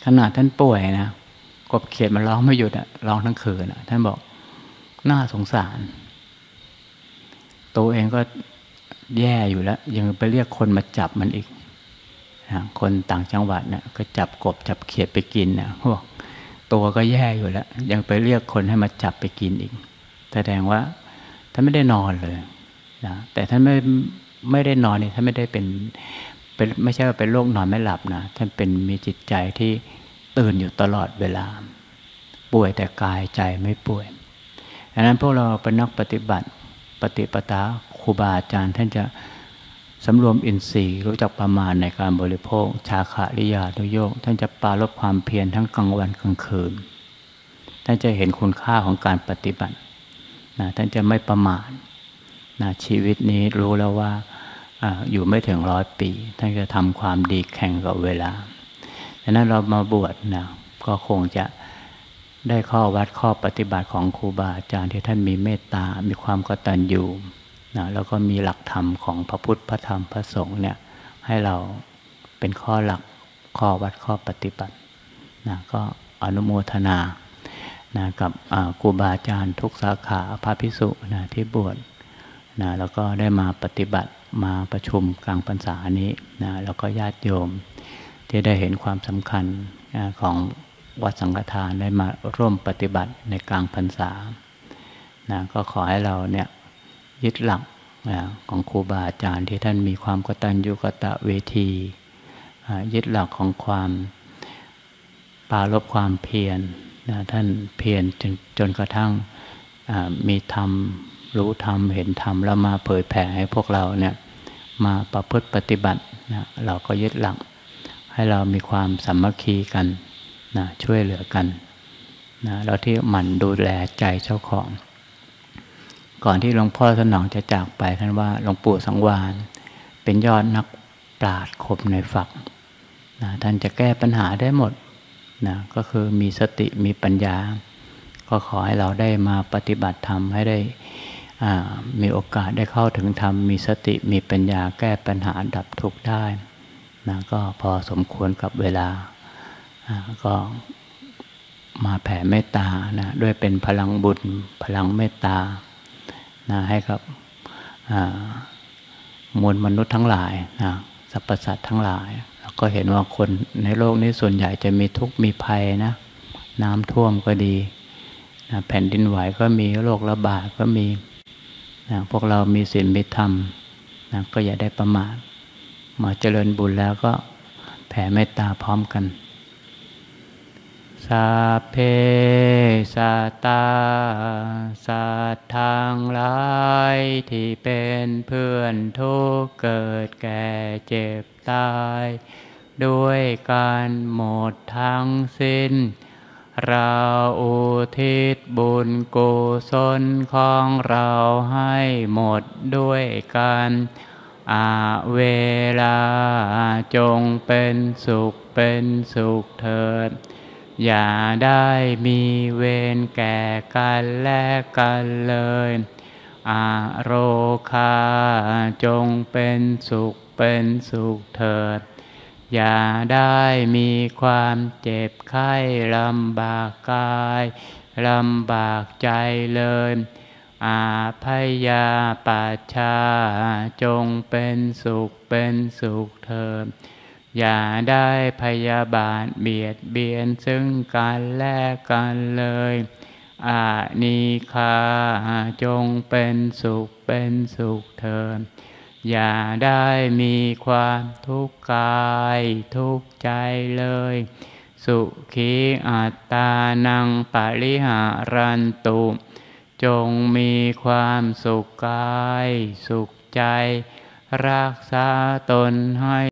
ขนาดท่านป่วยนะกบเขียดมันร้องไม่หยุดอะร้องทั้งคืนอะท่านบอกน่าสงสารตัวเองก็แย่อยู่แล้วยังไปเรียกคนมาจับมันอีกนะคนต่างจังหวัดเนี่ยก็จับกบจับเขียดไปกินนะพวกตัวก็แย่อยู่แล้วยังไปเรียกคนให้มาจับไปกินอีกแสดงว่าท่านไม่ได้นอนเลยนะแต่ท่านไม่ไม่ได้นอนนี่ท่านไม่ได้เป็นเป็นไม่ใช่ว่าเป็นโรคนอนไม่หลับนะท่านเป็นมีจิตใจที่ตื่นอยู่ตลอดเวลาป่วยแต่กายใจไม่ป่วยดังนั้นพวกเราเป็นนักปฏิบัติปฏิปทาครูบาอาจารย์ท่านจะสำรวมอินทรีย์รู้จักประมาณในการบริโภคชาคะริยานุโยคท่านจะปราลบความเพียรทั้งกลางวันกลางคืนท่านจะเห็นคุณค่าของการปฏิบัตินะท่านจะไม่ประมาทนะชีวิตนี้รู้แล้วว่าออยู่ไม่ถึงร้อยปีท่านจะทำความดีแข่งกับเวลาดังนั้นเรามาบวชนะก็คงจะได้ข้อวัดข้อปฏิบัติของครูบาอาจารย์ที่ท่านมีเมตตามีความกตัญญูนะแล้วก็มีหลักธรรมของพระพุทธพระธรรมพระสงฆ์เนี่ยให้เราเป็นข้อหลักข้อวัดข้อปฏิบัตินะก็อนุโมทนานะกับครูบาอาจารย์ทุกสาขาพระภิกษุนะที่บวชนะแล้วก็ได้มาปฏิบัติมาประชุมกลางพรรษานี้นะแล้วก็ญาติโยมที่ได้เห็นความสำคัญนะของวัดสังฆทานได้มาร่วมปฏิบัติในกลางพรรษานะก็ขอให้เราเนี่ยยึดหลักนะของครูบาอาจารย์ที่ท่านมีความกตัญญูกตเวทียึดหลักของความปราลบความเพียรนะท่านเพียรจนจนกระทั่งมีธรรมรู้ธรรมเห็นธรรมแล้วมาเผยแผ่ให้พวกเราเนี่ยมาประพฤติปฏิบัตินะเราก็ยึดหลักให้เรามีความสามัคคีกันนะช่วยเหลือกันนะแล้วที่หมั่นดูแลใจเจ้าของก่อนที่หลวงพ่อสนองจะจากไปท่านว่าหลวงปู่สังวาลเป็นยอดนักปราชญ์คมในฝักนะท่านจะแก้ปัญหาได้หมดนะก็คือมีสติมีปัญญาก็ขอให้เราได้มาปฏิบัติธรรมให้ได้มีโอกาสได้เข้าถึงธรรมมีสติมีปัญญาแก้ปัญหาดับทุกข์ได้นะก็พอสมควรกับเวลาก็มาแผ่เมตตานะด้วยเป็นพลังบุญพลังเมตตานะให้กับมวลมนุษย์ทั้งหลายนะสรรพสัตว์ทั้งหลายแล้วก็เห็นว่าคนในโลกนี้ส่วนใหญ่จะมีทุกข์มีภัยนะน้ำท่วมก็ดีนะแผ่นดินไหวก็มีโรคระบาดก็มีนะพวกเรามีศีลมีธรรมนะก็อย่าได้ประมาทมาเจริญบุญแล้วก็แผ่เมตตาพร้อมกันสัพเพสัตตาสัตว์ทั้งหลายที่เป็นเพื่อนทุกข์เกิดแก่เจ็บตายด้วยการหมดทั้งสิ้นเราอุทิศบุญกุศลของเราให้หมดด้วยกันอาเวลาจงเป็นสุขเป็นสุขเถิดอย่าได้มีเวรแก่กันและกันเลยอาโรคาจงเป็นสุขเป็นสุขเถิดอย่าได้มีความเจ็บไข้ลำบากกายลำบากใจเลยอาพยาปัชชาจงเป็นสุขเป็นสุขเถิดอย่าได้พยาบาทเบียดเบียนซึ่งกันและกันเลยอานิคาจงเป็นสุขเป็นสุขเถิดอย่าได้มีความทุกข์กายทุกข์ใจเลยสุขีอัตตานังปริหารันตุจงมีความสุขกายสุขใจรักษาตนให้